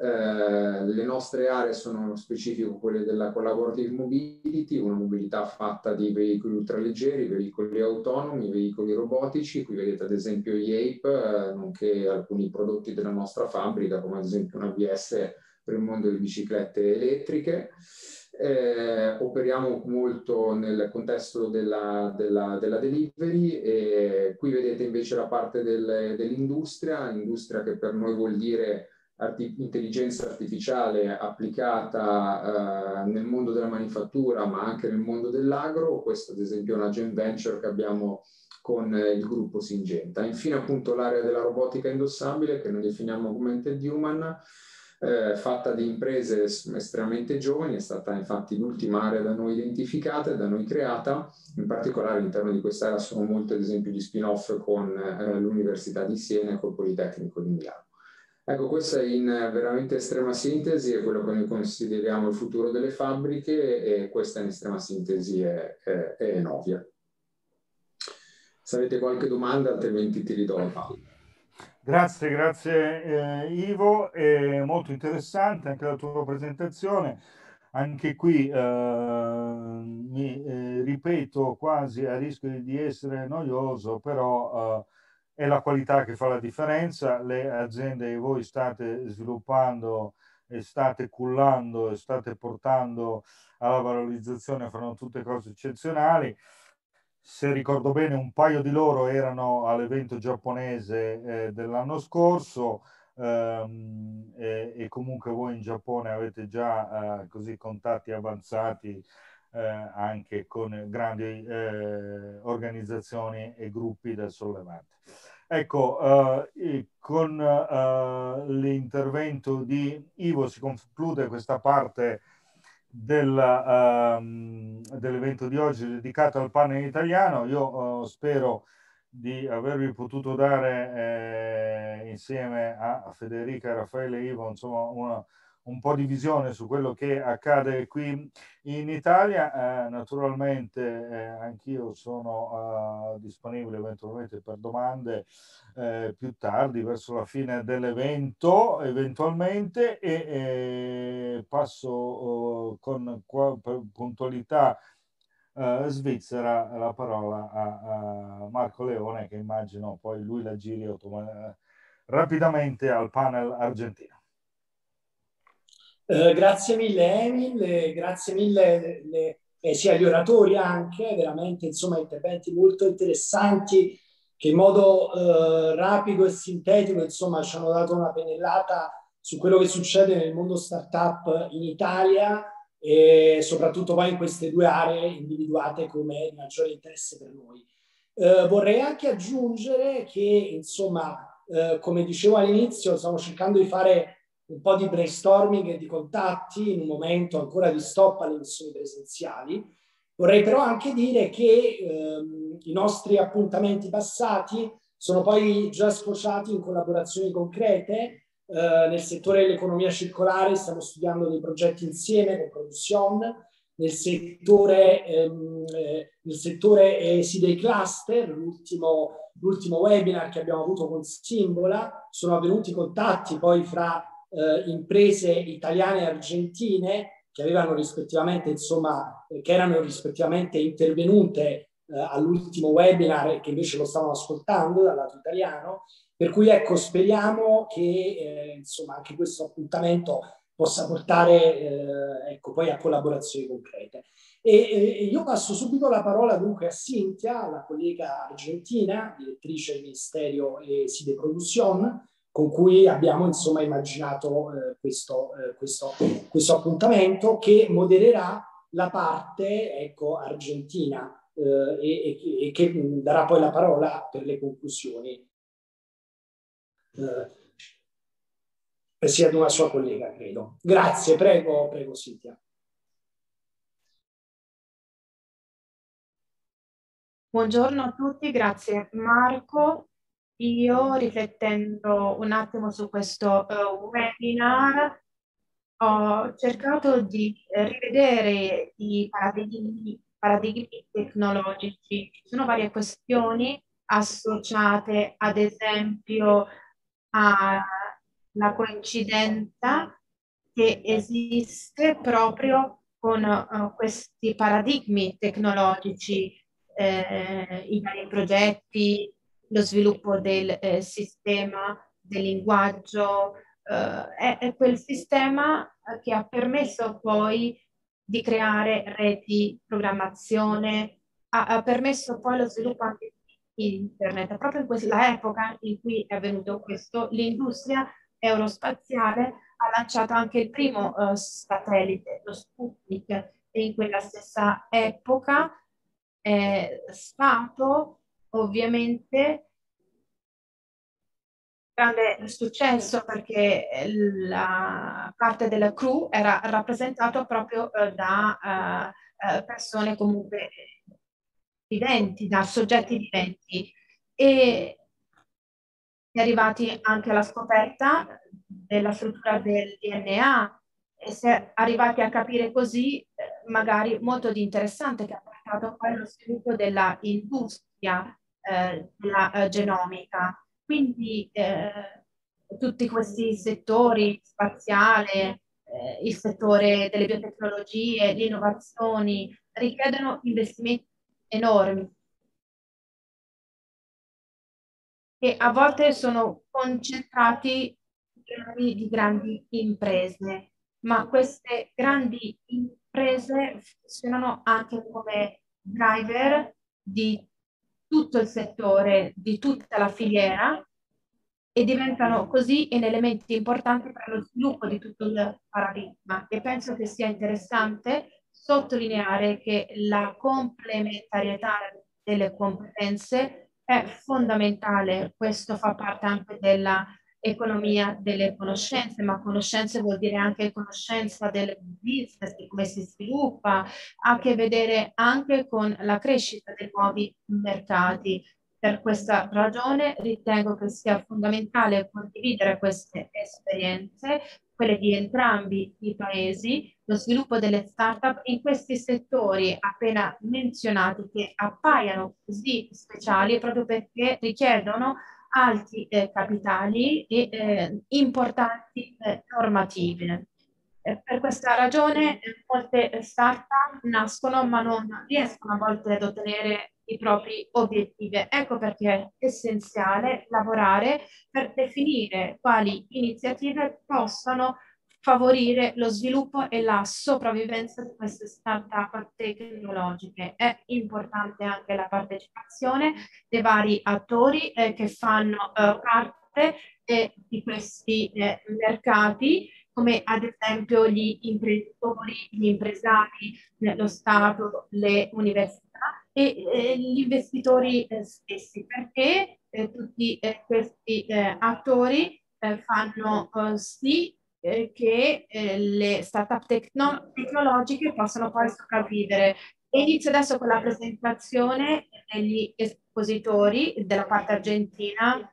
J: Eh, le nostre aree sono specifiche quelle della collaborative mobility, una mobilità fatta di veicoli ultraleggeri, veicoli autonomi, veicoli robotici. Qui vedete ad esempio Yape, eh, nonché alcuni prodotti della nostra fabbrica, come ad esempio una A B S per il mondo delle biciclette elettriche. Eh, operiamo molto nel contesto della, della, della delivery e qui vedete invece la parte del, dell'industria, industria che per noi vuol dire arti- intelligenza artificiale applicata eh, nel mondo della manifattura ma anche nel mondo dell'agro. Questo ad esempio è una joint venture che abbiamo con il gruppo Syngenta. Infine appunto l'area della robotica indossabile che noi definiamo Augmented Human, Eh, fatta di imprese estremamente giovani, è stata infatti l'ultima area da noi identificata e da noi creata. In particolare all'interno di quest'area sono molti ad esempio gli spin-off con eh, l'Università di Siena e col Politecnico di Milano. Ecco, questa è in veramente estrema sintesi è quello che noi consideriamo il futuro delle fabbriche e questa in estrema sintesi è, è, è Enovia. Se avete qualche domanda altrimenti ti ridò la palla.
G: Grazie, grazie eh, Ivo, è molto interessante anche la tua presentazione. Anche qui eh, mi eh, ripeto quasi a rischio di essere noioso, però eh, è la qualità che fa la differenza. Le aziende che voi state sviluppando e state cullando e state portando alla valorizzazione fanno tutte cose eccezionali. Se ricordo bene, un paio di loro erano all'evento giapponese eh, dell'anno scorso ehm, e, e comunque voi in Giappone avete già eh, così contatti avanzati eh, anche con grandi eh, organizzazioni e gruppi del sollevante. Ecco, eh, con eh, l'intervento di Ivo si conclude questa parte del, um, dell'evento di oggi dedicato al panel italiano. Io uh, spero di avervi potuto dare eh, insieme a Federica, Raffaele e Ivo insomma una, un po' di visione su quello che accade qui in Italia. Eh, naturalmente eh, anch'io sono uh, disponibile eventualmente per domande eh, più tardi verso la fine dell'evento eventualmente e eh, passo uh, con qua, puntualità uh, svizzera la parola a, a Marco Leone, che immagino poi lui la giri automa- rapidamente al panel argentino.
A: Eh, grazie mille Emil, e grazie mille le, eh, sia agli oratori anche, veramente insomma interventi molto interessanti che in modo eh, rapido e sintetico insomma ci hanno dato una pennellata su quello che succede nel mondo startup in Italia e soprattutto poi in queste due aree individuate come di maggiore interesse per noi. Eh, vorrei anche aggiungere che insomma eh, come dicevo all'inizio stiamo cercando di fare un po' di brainstorming e di contatti in un momento ancora di stop alle missioni presenziali. Vorrei però anche dire che ehm, i nostri appuntamenti passati sono poi già sfociati in collaborazioni concrete. Eh, nel settore dell'economia circolare stiamo studiando dei progetti insieme con Production, nel settore, ehm, eh, nel settore eh, sì, dei cluster, l'ultimo, l'ultimo webinar che abbiamo avuto con Simbola, sono avvenuti contatti poi fra Eh, imprese italiane e argentine che avevano rispettivamente, insomma, eh, che erano rispettivamente intervenute eh, all'ultimo webinar e che invece lo stavano ascoltando dal lato italiano. Per cui ecco, speriamo che eh, insomma anche questo appuntamento possa portare eh, ecco, poi a collaborazioni concrete. E, e io passo subito la parola dunque a Cintia, la collega argentina, direttrice del Ministerio e Side Production, con cui abbiamo insomma immaginato eh, questo, eh, questo, questo appuntamento che modererà la parte ecco, argentina eh, e, e che darà poi la parola per le conclusioni eh, sia ad una sua collega, credo. Grazie, prego, prego Cintia.
E: Buongiorno a tutti, grazie Marco. Io riflettendo un attimo su questo uh, webinar ho cercato di rivedere i paradigmi, paradigmi tecnologici. Ci sono varie questioni associate ad esempio alla coincidenza che esiste proprio con uh, questi paradigmi tecnologici, eh, i vari progetti, lo sviluppo del eh, sistema del linguaggio, eh, è, è quel sistema che ha permesso poi di creare reti, programmazione, ha, ha permesso poi lo sviluppo anche di internet. Proprio in quella epoca in cui è avvenuto questo, l'industria aerospaziale ha lanciato anche il primo uh, satellite, lo Sputnik, e in quella stessa epoca è stato ovviamente grande successo perché la parte della crew era rappresentata proprio eh, da eh, eh, persone comunque viventi, da soggetti viventi. E si è arrivati anche alla scoperta della struttura del D N A e si è arrivati a capire così eh, magari molto di interessante che ha portato poi allo sviluppo della industria eh, della eh, genomica. Quindi eh, tutti questi settori, spaziale, eh, il settore delle biotecnologie, le innovazioni, richiedono investimenti enormi e a volte sono concentrati in mani di grandi imprese, ma queste grandi imprese funzionano anche come driver di tutto il settore, di tutta la filiera e diventano così in elementi importanti per lo sviluppo di tutto il paradigma. E penso che sia interessante sottolineare che la complementarietà delle competenze è fondamentale. Questo fa parte anche della economia delle conoscenze, ma conoscenze vuol dire anche conoscenza del business, di come si sviluppa, ha a che vedere anche con la crescita dei nuovi mercati. Per questa ragione ritengo che sia fondamentale condividere queste esperienze, quelle di entrambi i paesi, lo sviluppo delle start-up in questi settori appena menzionati che appaiono così speciali proprio perché richiedono alti eh, capitali e eh, importanti eh, normative. Eh, per questa ragione eh, molte start-up nascono ma non riescono a volte ad ottenere i propri obiettivi. Ecco perché è essenziale lavorare per definire quali iniziative possano favorire lo sviluppo e la sopravvivenza di queste start-up tecnologiche. È importante anche la partecipazione dei vari attori eh, che fanno eh, parte eh, di questi eh, mercati, come ad esempio gli imprenditori, gli impresari, lo Stato, le università e eh, gli investitori eh, stessi, perché eh, tutti eh, questi eh, attori eh, fanno eh, sì eh, che eh, le start-up tecno- tecnologiche possano poi sopravvivere. E inizio adesso con la presentazione degli espositori della parte argentina.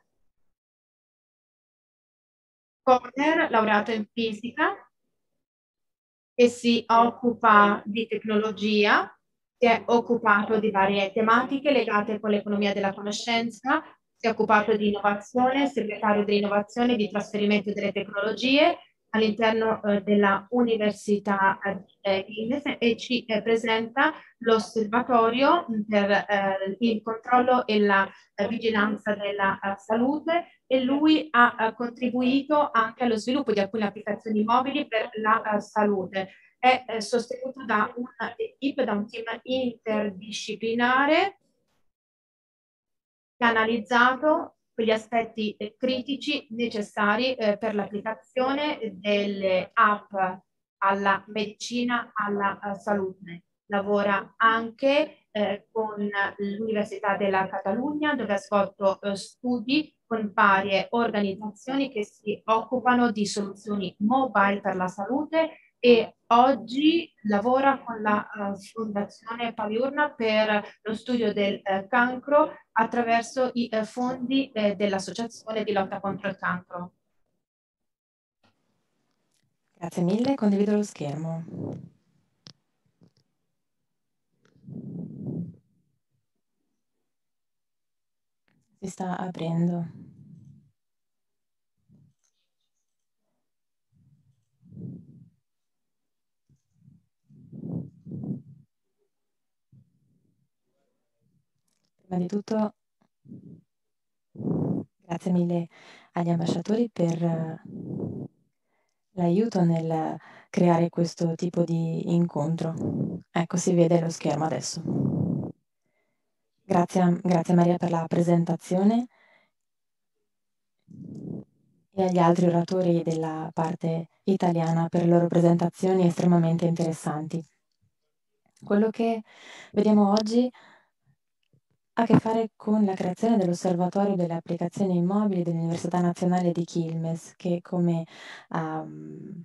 E: Corner, laureato in fisica, e si occupa di tecnologia, si è occupato di varie tematiche legate con l'economia della conoscenza, si è occupato di innovazione, segretario dell'innovazione e di trasferimento delle tecnologie all'interno eh, della Università eh, Guinness e ci eh, presenta l'osservatorio per eh, il controllo e la eh, vigilanza della eh, salute e lui ha eh, contribuito anche allo sviluppo di alcune applicazioni mobili per la eh, salute. È eh, sostenuto da un'equipe, da un team interdisciplinare che ha analizzato quegli aspetti eh, critici necessari eh, per l'applicazione delle app alla medicina, alla uh, salute. Lavora anche eh, con l'Università della Catalogna, dove ha svolto eh, studi con varie organizzazioni che si occupano di soluzioni mobile per la salute e oggi lavora con la uh, Fondazione Paliurna per lo studio del uh, cancro attraverso i uh, fondi uh, dell'Associazione di lotta contro il cancro.
K: Grazie mille, condivido lo schermo. Si sta aprendo. Prima di tutto, grazie mille agli ambasciatori per l'aiuto nel creare questo tipo di incontro. Ecco, si vede lo schermo adesso. Grazie, a- grazie Maria per la presentazione e agli altri oratori della parte italiana per le loro presentazioni estremamente interessanti. Quello che vediamo oggi ha a che fare con la creazione dell'Osservatorio delle applicazioni immobili dell'Università Nazionale di Quilmes, che come um,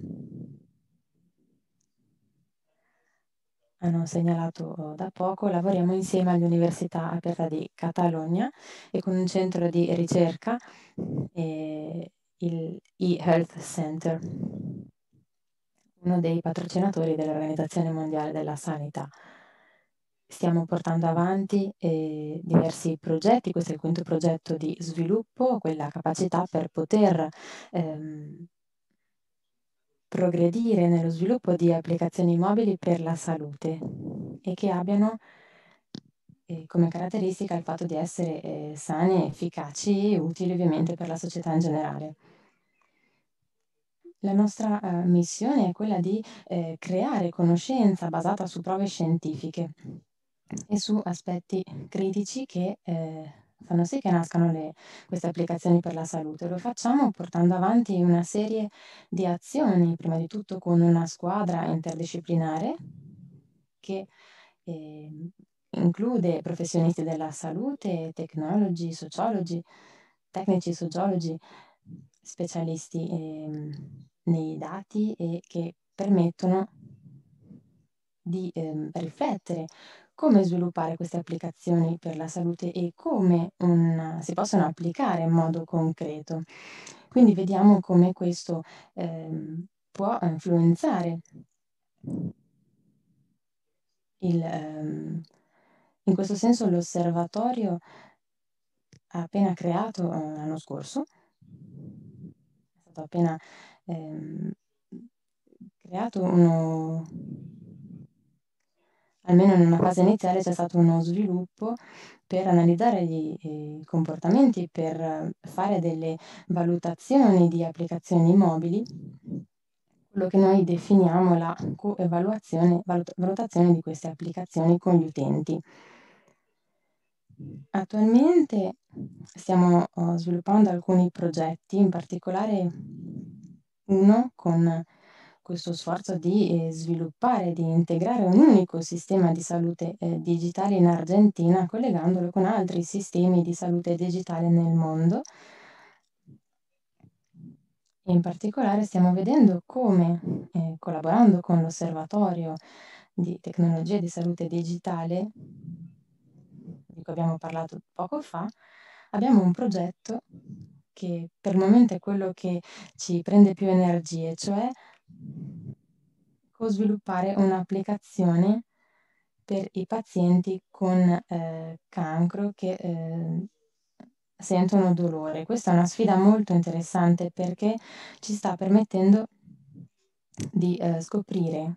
K: hanno segnalato da poco, lavoriamo insieme all'Università Aperta di Catalogna e con un centro di ricerca, eh, il eHealth Center, uno dei patrocinatori dell'Organizzazione Mondiale della Sanità. Stiamo portando avanti eh, diversi progetti, questo è il quinto progetto di sviluppo, quella capacità per poter ehm, progredire nello sviluppo di applicazioni mobili per la salute e che abbiano eh, come caratteristica il fatto di essere eh, sane, efficaci e utili ovviamente per la società in generale. La nostra eh, missione è quella di eh, creare conoscenza basata su prove scientifiche e su aspetti critici che eh, fanno sì che nascano le, queste applicazioni per la salute. Lo facciamo portando avanti una serie di azioni, prima di tutto con una squadra interdisciplinare che eh, include professionisti della salute, tecnologi, sociologi, tecnici sociologi, specialisti ehm, nei dati e che permettono di ehm, riflettere come sviluppare queste applicazioni per la salute e come un- si possono applicare in modo concreto. Quindi vediamo come questo ehm, può influenzare il, ehm, in questo senso l'osservatorio ha appena creato eh, l'anno scorso, è stato appena ehm, creato uno, almeno in una fase iniziale c'è stato uno sviluppo per analizzare gli, eh, i comportamenti, per eh, fare delle valutazioni di applicazioni mobili, quello che noi definiamo la coevaluazione, valut- valutazione di queste applicazioni con gli utenti. Attualmente stiamo uh, sviluppando alcuni progetti, in particolare uno con questo sforzo di eh, sviluppare, di integrare un unico sistema di salute eh, digitale in Argentina, collegandolo con altri sistemi di salute digitale nel mondo. In particolare stiamo vedendo come, eh, collaborando con l'Osservatorio di Tecnologie di Salute Digitale, di cui abbiamo parlato poco fa, abbiamo un progetto che per il momento è quello che ci prende più energie, cioè co-sviluppare un'applicazione per i pazienti con eh, cancro che eh, sentono dolore. Questa è una sfida molto interessante perché ci sta permettendo di eh, scoprire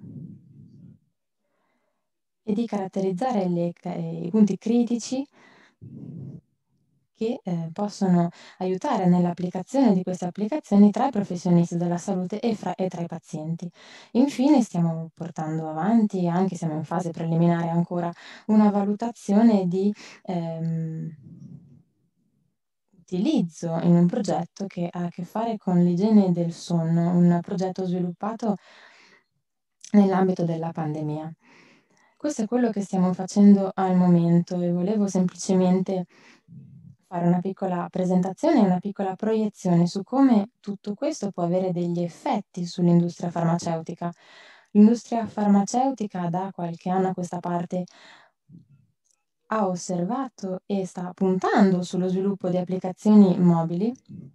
K: e di caratterizzare le, eh, i punti critici che eh, possono aiutare nell'applicazione di queste applicazioni tra i professionisti della salute e, fra, e tra i pazienti. Infine stiamo portando avanti, anche siamo in fase preliminare ancora, una valutazione di ehm, utilizzo in un progetto che ha a che fare con l'igiene del sonno, un progetto sviluppato nell'ambito della pandemia. Questo è quello che stiamo facendo al momento e volevo semplicemente fare una piccola presentazione e una piccola proiezione su come tutto questo può avere degli effetti sull'industria farmaceutica. L'industria farmaceutica da qualche anno a questa parte ha osservato e sta puntando sullo sviluppo di applicazioni mobili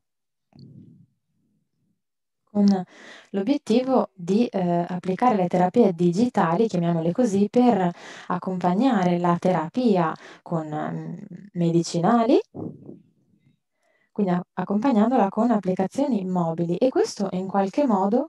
K: con l'obiettivo di eh, applicare le terapie digitali, chiamiamole così, per accompagnare la terapia con mm, medicinali, quindi a- accompagnandola con applicazioni mobili e questo in qualche modo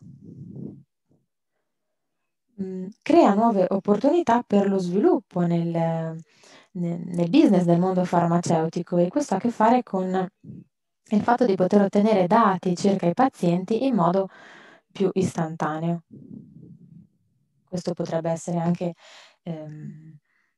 K: mh, crea nuove opportunità per lo sviluppo nel, nel- nel business del mondo farmaceutico e questo ha a che fare con il fatto di poter ottenere dati circa i pazienti in modo più istantaneo. Questo potrebbe essere anche ehm,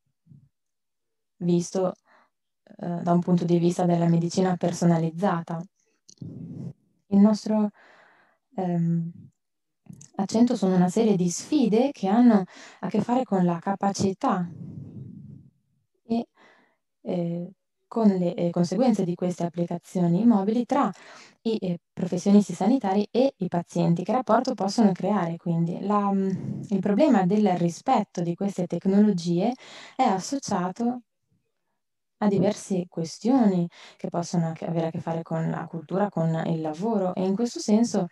K: visto eh, da un punto di vista della medicina personalizzata. Il nostro ehm, accento su una serie di sfide che hanno a che fare con la capacità e eh, con le eh, conseguenze di queste applicazioni mobili tra i eh, professionisti sanitari e i pazienti. Che rapporto possono creare quindi? La, mh, il problema del rispetto di queste tecnologie è associato a diverse questioni che possono anche avere a che fare con la cultura, con il lavoro, e in questo senso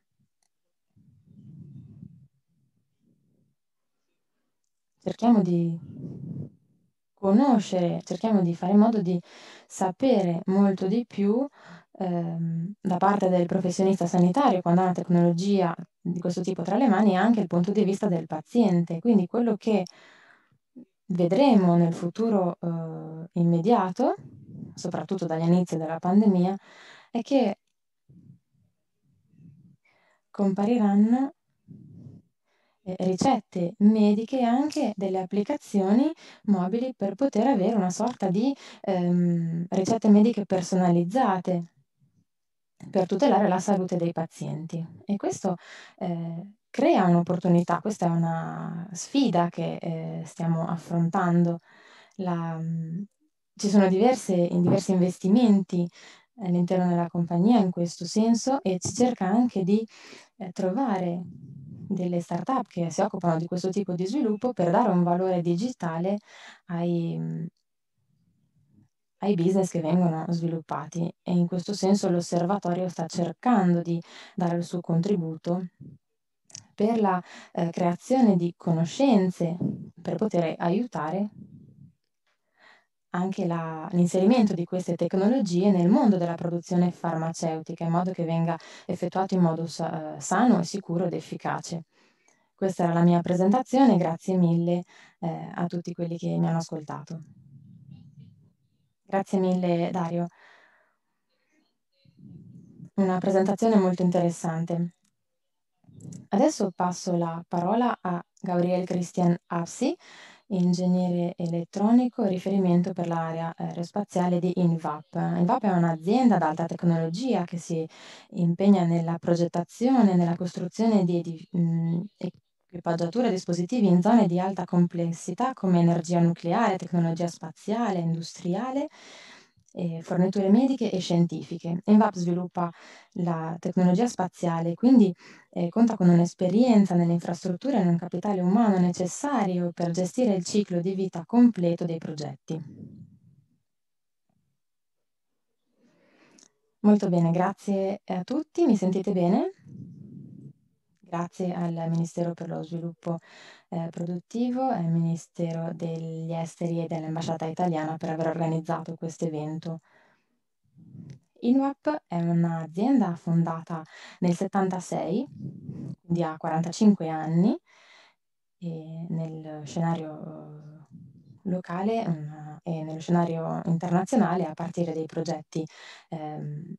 K: cerchiamo di conoscere, cerchiamo di fare in modo di sapere molto di più ehm, da parte del professionista sanitario quando ha una tecnologia di questo tipo tra le mani, anche il punto di vista del paziente. Quindi quello che vedremo nel futuro eh, immediato, soprattutto dagli inizi della pandemia, è che compariranno eh, ricette mediche e anche delle applicazioni mobili per poter avere una sorta di ehm, ricette mediche personalizzate per tutelare la salute dei pazienti. E questo eh, crea un'opportunità, questa è una sfida che eh, stiamo affrontando. La, mh, ci sono diverse, in diversi investimenti all'interno della compagnia in questo senso, e si cerca anche di eh, trovare delle start-up che si occupano di questo tipo di sviluppo per dare un valore digitale ai, mh, ai business che vengono sviluppati, e in questo senso l'osservatorio sta cercando di dare il suo contributo per la eh, creazione di conoscenze per poter aiutare anche la- l'inserimento di queste tecnologie nel mondo della produzione farmaceutica, in modo che venga effettuato in modo sa- eh, sano e sicuro ed efficace. Questa era la mia presentazione, grazie mille eh, a tutti quelli che mi hanno ascoltato. Grazie mille Dario, una presentazione molto interessante. Adesso passo la parola a Gabriel Christian Apsi, ingegnere elettronico e riferimento per l'area aerospaziale di INVAP. INVAP è un'azienda ad alta tecnologia che si impegna nella progettazione e nella costruzione di edi- mh, equipaggiature e dispositivi in zone di alta complessità come energia nucleare, tecnologia spaziale, industriale, eh, forniture mediche e scientifiche. INVAP sviluppa la tecnologia spaziale, quindi eh, conta con un'esperienza nelle infrastrutture e un capitale umano necessario per gestire il ciclo di vita completo dei progetti. Molto bene, grazie a tutti. Mi sentite bene? Grazie al Ministero per lo Sviluppo eh, Produttivo, al Ministero degli Esteri e dell'Ambasciata Italiana per aver organizzato questo evento. INVAP è un'azienda fondata nel settantasei, quindi ha quarantacinque anni, e nel scenario eh, locale una- e nello scenario internazionale a partire dai progetti ehm,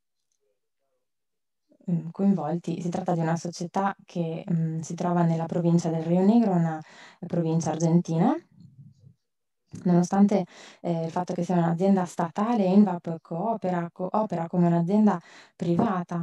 K: mm, coinvolti. Si tratta di una società che mm, si trova nella provincia del Rio Negro, una provincia argentina. Nonostante eh, il fatto che sia un'azienda statale, INVAP coopera, coopera come un'azienda privata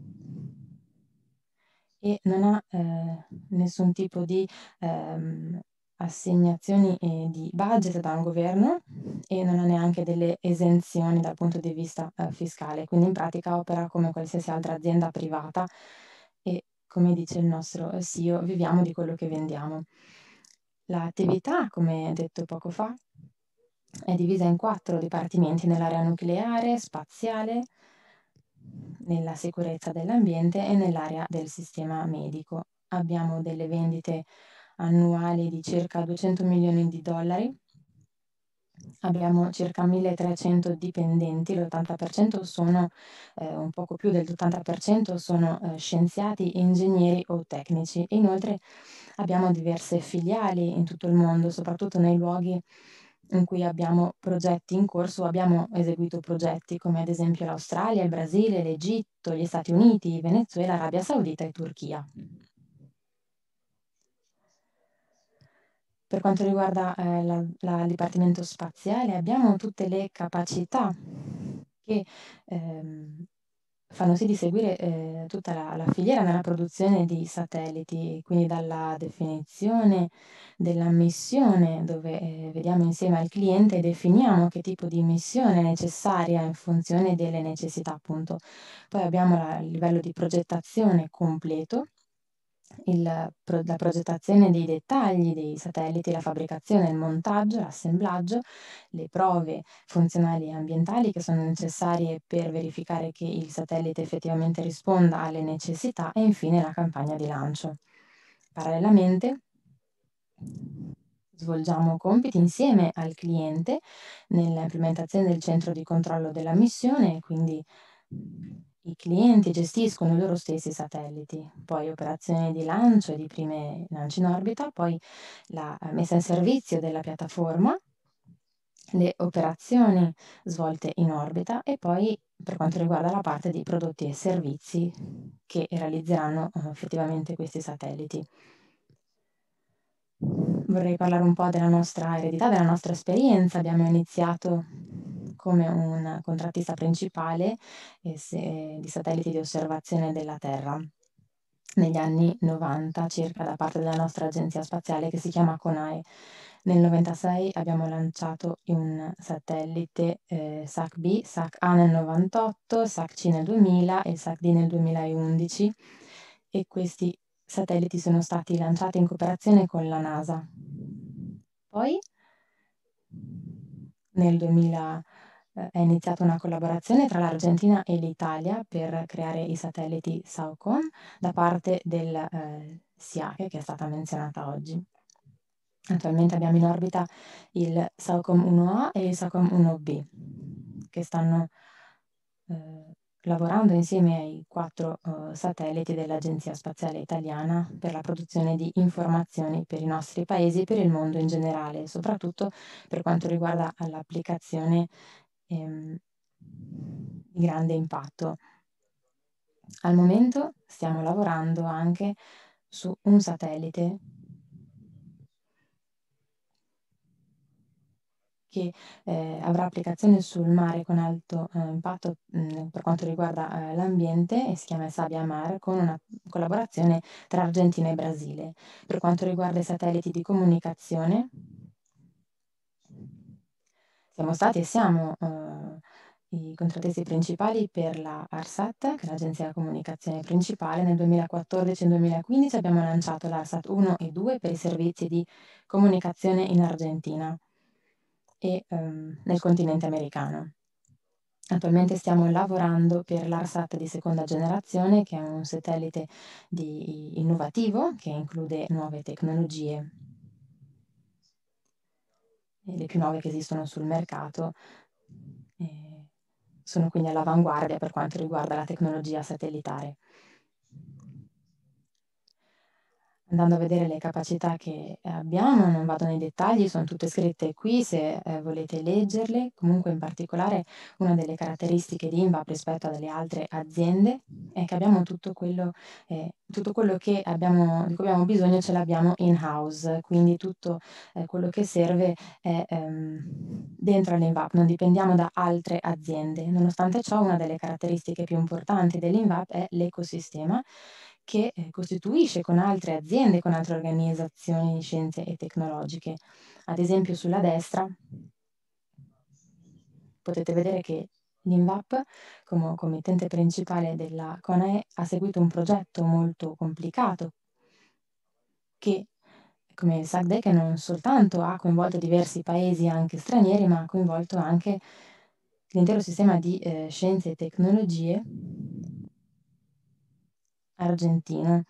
K: e non ha eh, nessun tipo di ehm, assegnazioni eh, di budget da un governo, e non ha neanche delle esenzioni dal punto di vista eh, fiscale, quindi in pratica opera come qualsiasi altra azienda privata e, come dice il nostro C E O, viviamo di quello che vendiamo. L'attività, come detto poco fa, è divisa in quattro dipartimenti: nell'area nucleare, spaziale, nella sicurezza dell'ambiente e nell'area del sistema medico. Abbiamo delle vendite annuali di circa duecento milioni di dollari. Abbiamo circa milletrecento dipendenti, l'ottanta per cento sono, eh, un poco più dell'ottanta per cento sono eh, scienziati, ingegneri o tecnici. E inoltre abbiamo diverse filiali in tutto il mondo, soprattutto nei luoghi in cui abbiamo progetti in corso, abbiamo eseguito progetti come ad esempio l'Australia, il Brasile, l'Egitto, gli Stati Uniti, Venezuela, Arabia Saudita e Turchia. Per quanto riguarda eh, la, la- il Dipartimento Spaziale, abbiamo tutte le capacità che ehm, fanno sì di seguire eh, tutta la, la filiera nella produzione di satelliti, quindi dalla definizione della missione, dove eh, vediamo insieme al cliente e definiamo che tipo di missione è necessaria in funzione delle necessità, appunto. Poi abbiamo la- il livello di progettazione completo, il pro- la progettazione dei dettagli dei satelliti, la fabbricazione, il montaggio, l'assemblaggio, le prove funzionali e ambientali che sono necessarie per verificare che il satellite effettivamente risponda alle necessità e infine la campagna di lancio. Parallelamente svolgiamo compiti insieme al cliente nell'implementazione del centro di controllo della missione, quindi i clienti gestiscono i loro stessi satelliti, poi operazioni di lancio e di prime lanci in orbita, poi la eh, messa in servizio della piattaforma, le operazioni svolte in orbita e poi per quanto riguarda la parte di prodotti e servizi che realizzeranno eh, effettivamente questi satelliti. Vorrei parlare un po' della nostra eredità, della nostra esperienza. Abbiamo iniziato come un contrattista principale eh, se- di satelliti di osservazione della Terra negli anni novanta circa da parte della nostra agenzia spaziale che si chiama CONAE. Nel novantasei abbiamo lanciato un satellite eh, S A C-B, S A C-A nel novantotto, S A C-C nel duemila e S A C-D nel duemilaundici e questi satelliti sono stati lanciati in cooperazione con la NASA. Poi nel duemila eh, è iniziata una collaborazione tra l'Argentina e l'Italia per creare i satelliti SAOCOM da parte del eh, SIACE, che è stata menzionata oggi. Attualmente abbiamo in orbita il SAOCOM uno A e il SAOCOM uno B, che stanno eh, lavorando insieme ai quattro eh, satelliti dell'Agenzia Spaziale Italiana per la produzione di informazioni per i nostri paesi e per il mondo in generale, soprattutto per quanto riguarda l'applicazione ehm, di grande impatto. Al momento stiamo lavorando anche su un satellite che eh, avrà applicazione sul mare con alto eh, impatto mh, per quanto riguarda eh, l'ambiente e si chiama Sabia Mar con una collaborazione tra Argentina e Brasile. Per quanto riguarda i satelliti di comunicazione, siamo stati e siamo eh, i contrattisti principali per la ARSAT, che è l'agenzia di comunicazione principale. Nel duemilaquattordici e duemilaquindici abbiamo lanciato l'ARSAT uno e due per i servizi di comunicazione in Argentina e ehm, nel continente americano. Attualmente stiamo lavorando per l'ARSAT di seconda generazione, che è un satellite di- innovativo che include nuove tecnologie, e le più nuove che esistono sul mercato. E sono quindi all'avanguardia per quanto riguarda la tecnologia satellitare. Andando a vedere le capacità che abbiamo, non vado nei dettagli, sono tutte scritte qui se eh, volete leggerle. Comunque in particolare una delle caratteristiche di INVAP rispetto alle altre aziende è che abbiamo tutto quello, eh, tutto quello che abbiamo, di cui abbiamo bisogno ce l'abbiamo in-house, quindi tutto eh, quello che serve è ehm, dentro all'INVAP, non dipendiamo da altre aziende. Nonostante ciò, una delle caratteristiche più importanti dell'INVAP è l'ecosistema che eh, costituisce con altre aziende, con altre organizzazioni di scienze e tecnologiche. Ad esempio sulla destra potete vedere che l'INVAP, come committente principale della CONAE, ha seguito un progetto molto complicato che, come il SACDE, che non soltanto ha coinvolto diversi paesi anche stranieri, ma ha coinvolto anche l'intero sistema di eh, scienze e tecnologie argentino,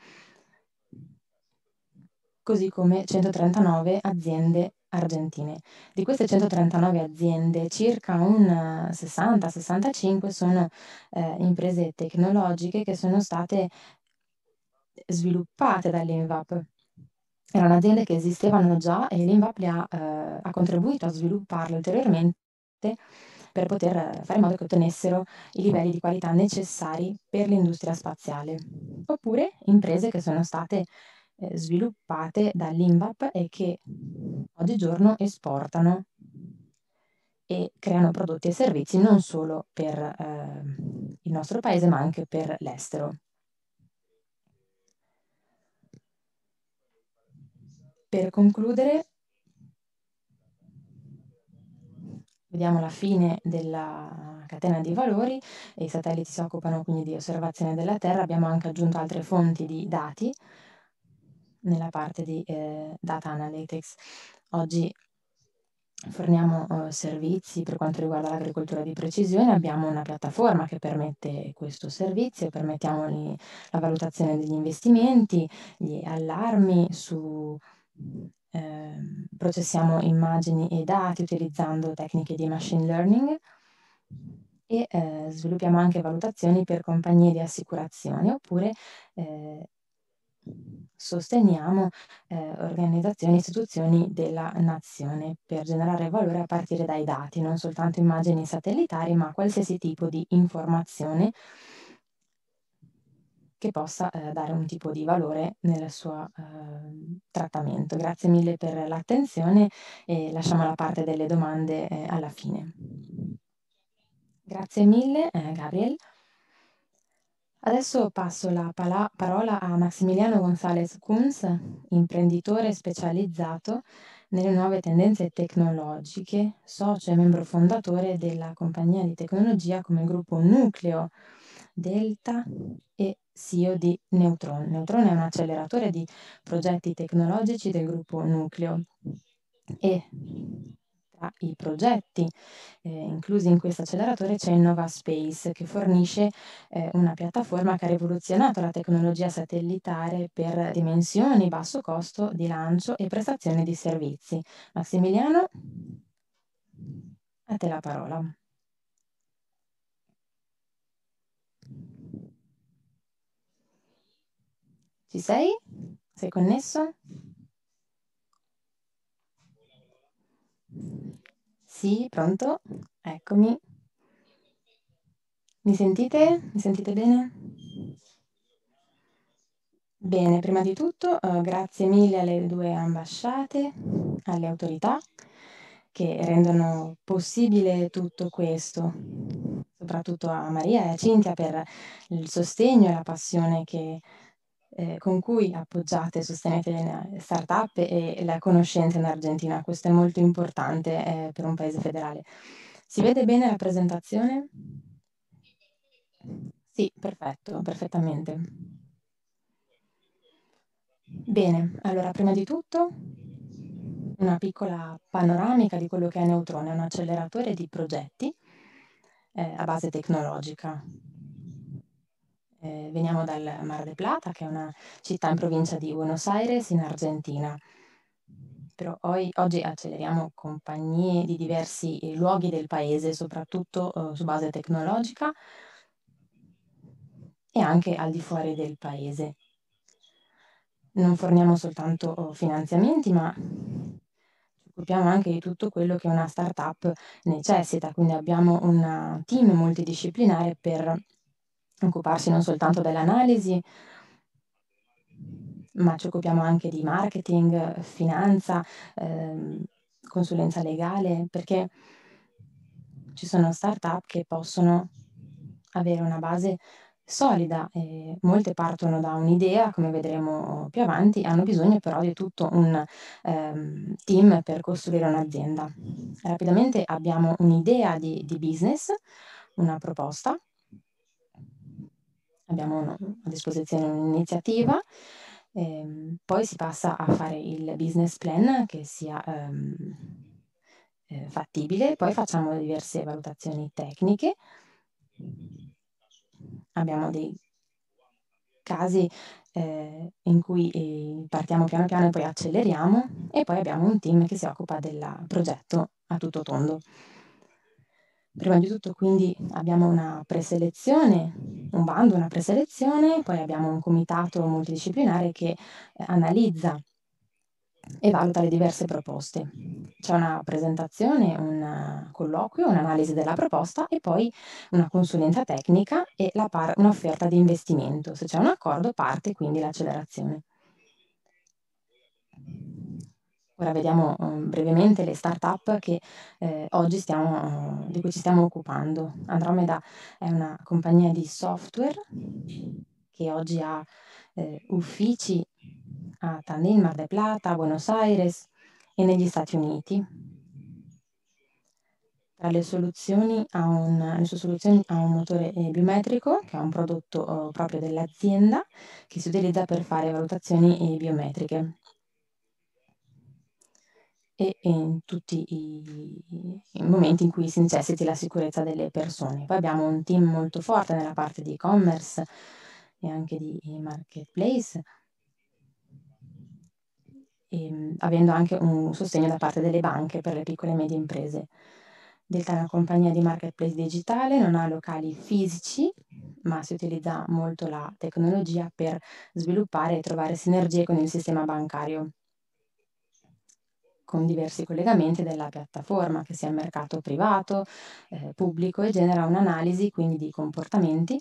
K: così come centotrentanove aziende argentine. Di queste centotrentanove aziende, circa un sessanta sessantacinque sono eh, imprese tecnologiche che sono state sviluppate dall'INVAP. erano aziende che esistevano già e l'Invap le ha, eh, ha contribuito a svilupparle ulteriormente per poter eh, fare in modo che ottenessero i livelli di qualità necessari per l'industria spaziale. Oppure imprese che sono state eh, sviluppate dall'Invap e che oggigiorno esportano e creano prodotti e servizi non solo per eh, il nostro paese, ma anche per l'estero. Per concludere, vediamo la fine della catena di valori. I satelliti si occupano quindi di osservazione della Terra. Abbiamo anche aggiunto altre fonti di dati nella parte di eh, Data Analytics. Oggi forniamo eh, servizi per quanto riguarda l'agricoltura di precisione. Abbiamo una piattaforma che permette questo servizio, permettiamo li- la valutazione degli investimenti, gli allarmi su ehm, processiamo immagini e dati utilizzando tecniche di machine learning e eh, sviluppiamo anche valutazioni per compagnie di assicurazioni oppure eh, sosteniamo eh, organizzazioni e istituzioni della nazione per generare valore a partire dai dati, non soltanto immagini satellitari, ma qualsiasi tipo di informazione che possa eh, dare un tipo di valore nel suo eh, trattamento. Grazie mille per l'attenzione e lasciamo la parte delle domande eh, alla fine. Grazie mille, eh, Gabriel. Adesso passo la pala- parola a Maximiliano González Kunz, imprenditore specializzato nelle nuove tendenze tecnologiche, socio e membro fondatore della compagnia di tecnologia come gruppo Nucleo Delta e C E O di Neutron. Neutron è un acceleratore di progetti tecnologici del gruppo Nucleo e tra i progetti eh, inclusi in questo acceleratore c'è Innova Space che fornisce eh, una piattaforma che ha rivoluzionato la tecnologia satellitare per dimensioni, basso costo di lancio e prestazione di servizi. Massimiliano, a te la parola. Ci sei? Sei connesso? Sì, pronto? Eccomi. Mi sentite? Mi sentite bene? Bene, prima di tutto eh, grazie mille alle due ambasciate, alle autorità che rendono possibile tutto questo, soprattutto a Maria e a Cinzia per il sostegno e la passione che, eh, con cui appoggiate e sostenete le start-up e la conoscenza in Argentina. Questo è molto importante eh, per un paese federale. Si vede bene la presentazione? Sì, perfetto, perfettamente. Bene, allora prima di tutto una piccola panoramica di quello che è Neutrone, un acceleratore di progetti eh, a base tecnologica. Eh, veniamo dal Mar de Plata, che è una città in provincia di Buenos Aires, in Argentina. Però poi, oggi acceleriamo compagnie di diversi eh, luoghi del paese, soprattutto eh, su base tecnologica e anche al di fuori del paese. Non forniamo soltanto oh, finanziamenti, ma ci occupiamo anche di tutto quello che una startup necessita. Quindi abbiamo un team multidisciplinare per occuparsi non soltanto dell'analisi, ma ci occupiamo anche di marketing, finanza, ehm, consulenza legale, perché ci sono startup che possono avere una base solida e molte partono da un'idea, come vedremo più avanti, hanno bisogno però di tutto un ehm, team per costruire un'azienda. Rapidamente abbiamo un'idea di, di business, una proposta, abbiamo uno- a disposizione un'iniziativa, ehm, poi si passa a fare il business plan che sia ehm, eh, fattibile, poi facciamo diverse valutazioni tecniche, abbiamo dei casi eh, in cui eh, partiamo piano piano e poi acceleriamo e poi abbiamo un team che si occupa del progetto a tutto tondo. Prima di tutto quindi abbiamo una preselezione, un bando, una preselezione, poi abbiamo un comitato multidisciplinare che eh, analizza e valuta le diverse proposte. C'è una presentazione, un colloquio, un'analisi della proposta e poi una consulenza tecnica e la par- un'offerta di investimento. Se c'è un accordo, parte quindi l'accelerazione. Ora vediamo um, brevemente le start-up che eh, oggi stiamo, uh, di cui ci stiamo occupando. Andromeda è una compagnia di software che oggi ha eh, uffici a Tandil, Mar del Plata, Buenos Aires e negli Stati Uniti. Tra le soluzioni ha un, le sue soluzioni ha un motore eh, biometrico, che è un prodotto eh, proprio dell'azienda, che si utilizza per fare valutazioni eh, biometriche e in tutti i, i momenti in cui si necessiti la sicurezza delle persone. Poi abbiamo un team molto forte nella parte di e-commerce e anche di marketplace, e, avendo anche un sostegno da parte delle banche per le piccole e medie imprese. Delta è una compagnia di marketplace digitale, non ha locali fisici, ma si utilizza molto la tecnologia per sviluppare e trovare sinergie con il sistema bancario, con diversi collegamenti della piattaforma, che sia il mercato privato, eh, pubblico, e genera un'analisi quindi di comportamenti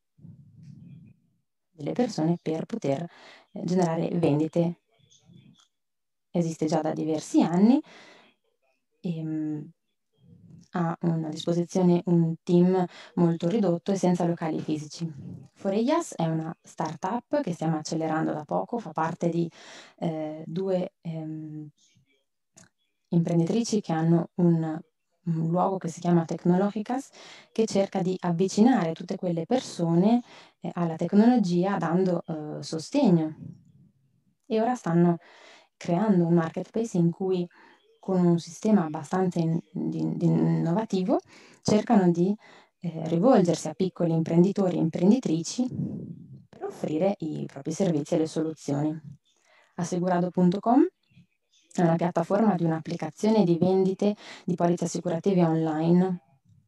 K: delle persone per poter eh, generare vendite. Esiste già da diversi anni e mh, ha a disposizione un team molto ridotto e senza locali fisici. Forellas è una startup che stiamo accelerando da poco, fa parte di eh, due ehm, imprenditrici che hanno un, un luogo che si chiama Tecnologicas, che cerca di avvicinare tutte quelle persone eh, alla tecnologia dando eh, sostegno. E ora stanno creando un marketplace in cui, con un sistema abbastanza in, di, di innovativo, cercano di eh, rivolgersi a piccoli imprenditori e imprenditrici per offrire i propri servizi e le soluzioni. Assegurado punto com è una piattaforma di un'applicazione di vendite di polizze assicurative online.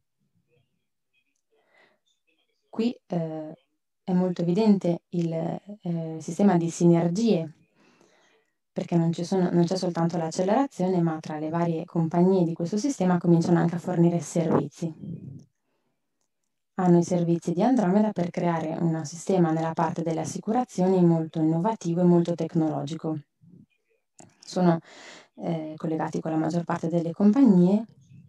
K: Qui eh, è molto evidente il eh, sistema di sinergie, perché non, ci sono, non c'è soltanto l'accelerazione, ma tra le varie compagnie di questo sistema cominciano anche a fornire servizi. Hanno i servizi di Andromeda per creare un sistema nella parte delle assicurazioni molto innovativo e molto tecnologico. Sono eh, collegati con la maggior parte delle compagnie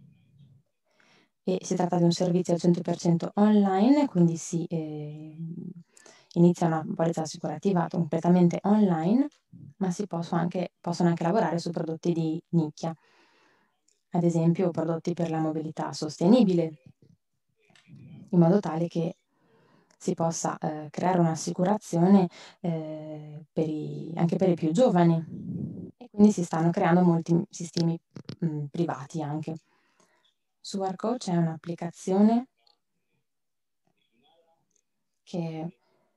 K: e si tratta di un servizio al cento per cento online, quindi si eh, inizia una polizza assicurativa completamente online, ma si possono anche, possono anche lavorare su prodotti di nicchia, ad esempio prodotti per la mobilità sostenibile, in modo tale che si possa eh, creare un'assicurazione eh, per i, anche per i più giovani. E quindi si stanno creando molti sistemi mh, privati anche. Su Arco c'è un'applicazione che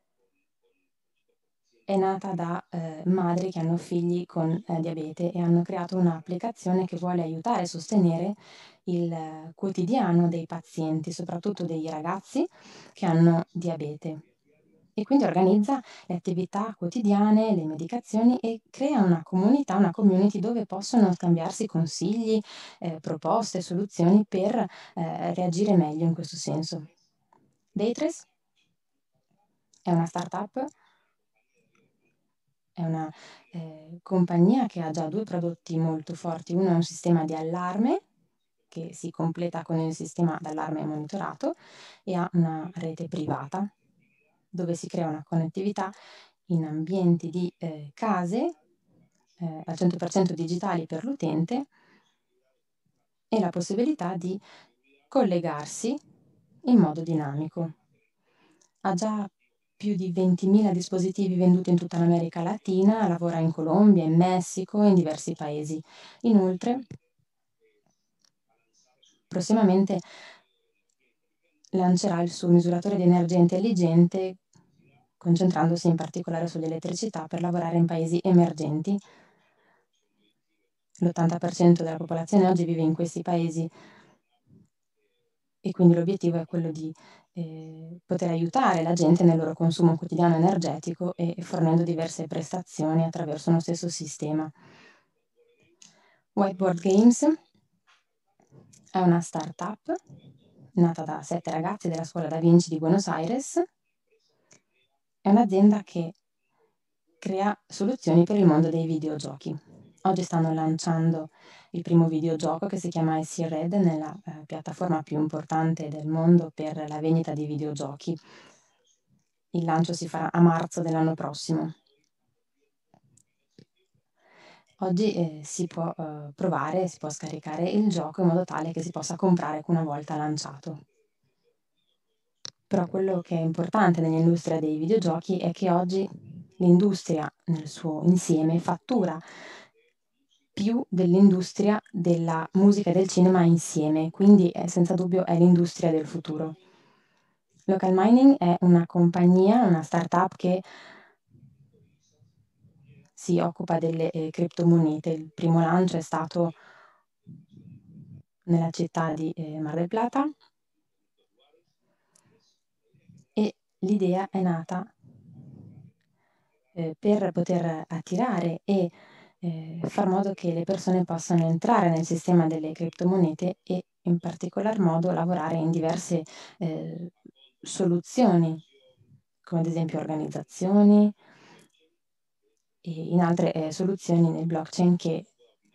K: è nata da eh, madri che hanno figli con eh, diabete e hanno creato un'applicazione che vuole aiutare e sostenere il eh, quotidiano dei pazienti, soprattutto dei ragazzi che hanno diabete. E quindi organizza le attività quotidiane, le medicazioni e crea una comunità, una community dove possono scambiarsi consigli, eh, proposte, soluzioni per eh, reagire meglio in questo senso. Daytrace è una startup, è una eh, compagnia che ha già due prodotti molto forti. Uno è un sistema di allarme che si completa con il sistema d'allarme monitorato e ha una rete privata dove si crea una connettività in ambienti di eh, case eh, al cento per cento digitali per l'utente e la possibilità di collegarsi in modo dinamico. Ha già più di ventimila dispositivi venduti in tutta l'America Latina, lavora in Colombia, in Messico e in diversi paesi. Inoltre, prossimamente lancerà il suo misuratore di energia intelligente, concentrandosi in particolare sull'elettricità per lavorare in paesi emergenti. L'ottanta per cento della popolazione oggi vive in questi paesi e quindi l'obiettivo è quello di eh, poter aiutare la gente nel loro consumo quotidiano energetico e fornendo diverse prestazioni attraverso uno stesso sistema. Whiteboard Games è una startup nata da sette ragazzi della Scuola Da Vinci di Buenos Aires. È un'azienda che crea soluzioni per il mondo dei videogiochi. Oggi stanno lanciando il primo videogioco che si chiama Icy Red nella eh, piattaforma più importante del mondo per la vendita di videogiochi. Il lancio si farà a marzo dell'anno prossimo. Oggi eh, si può eh, provare, si può scaricare il gioco in modo tale che si possa comprare una volta lanciato. Però quello che è importante nell'industria dei videogiochi è che oggi l'industria nel suo insieme fattura più dell'industria della musica e del cinema insieme, quindi è, senza dubbio è l'industria del futuro. Local Mining è una compagnia, una startup che si occupa delle eh, criptomonete. Il primo lancio è stato nella città di eh, Mar del Plata e l'idea è nata eh, per poter attirare e eh, far modo che le persone possano entrare nel sistema delle criptomonete e in particolar modo lavorare in diverse eh, soluzioni, come ad esempio organizzazioni e in altre eh, soluzioni nel blockchain che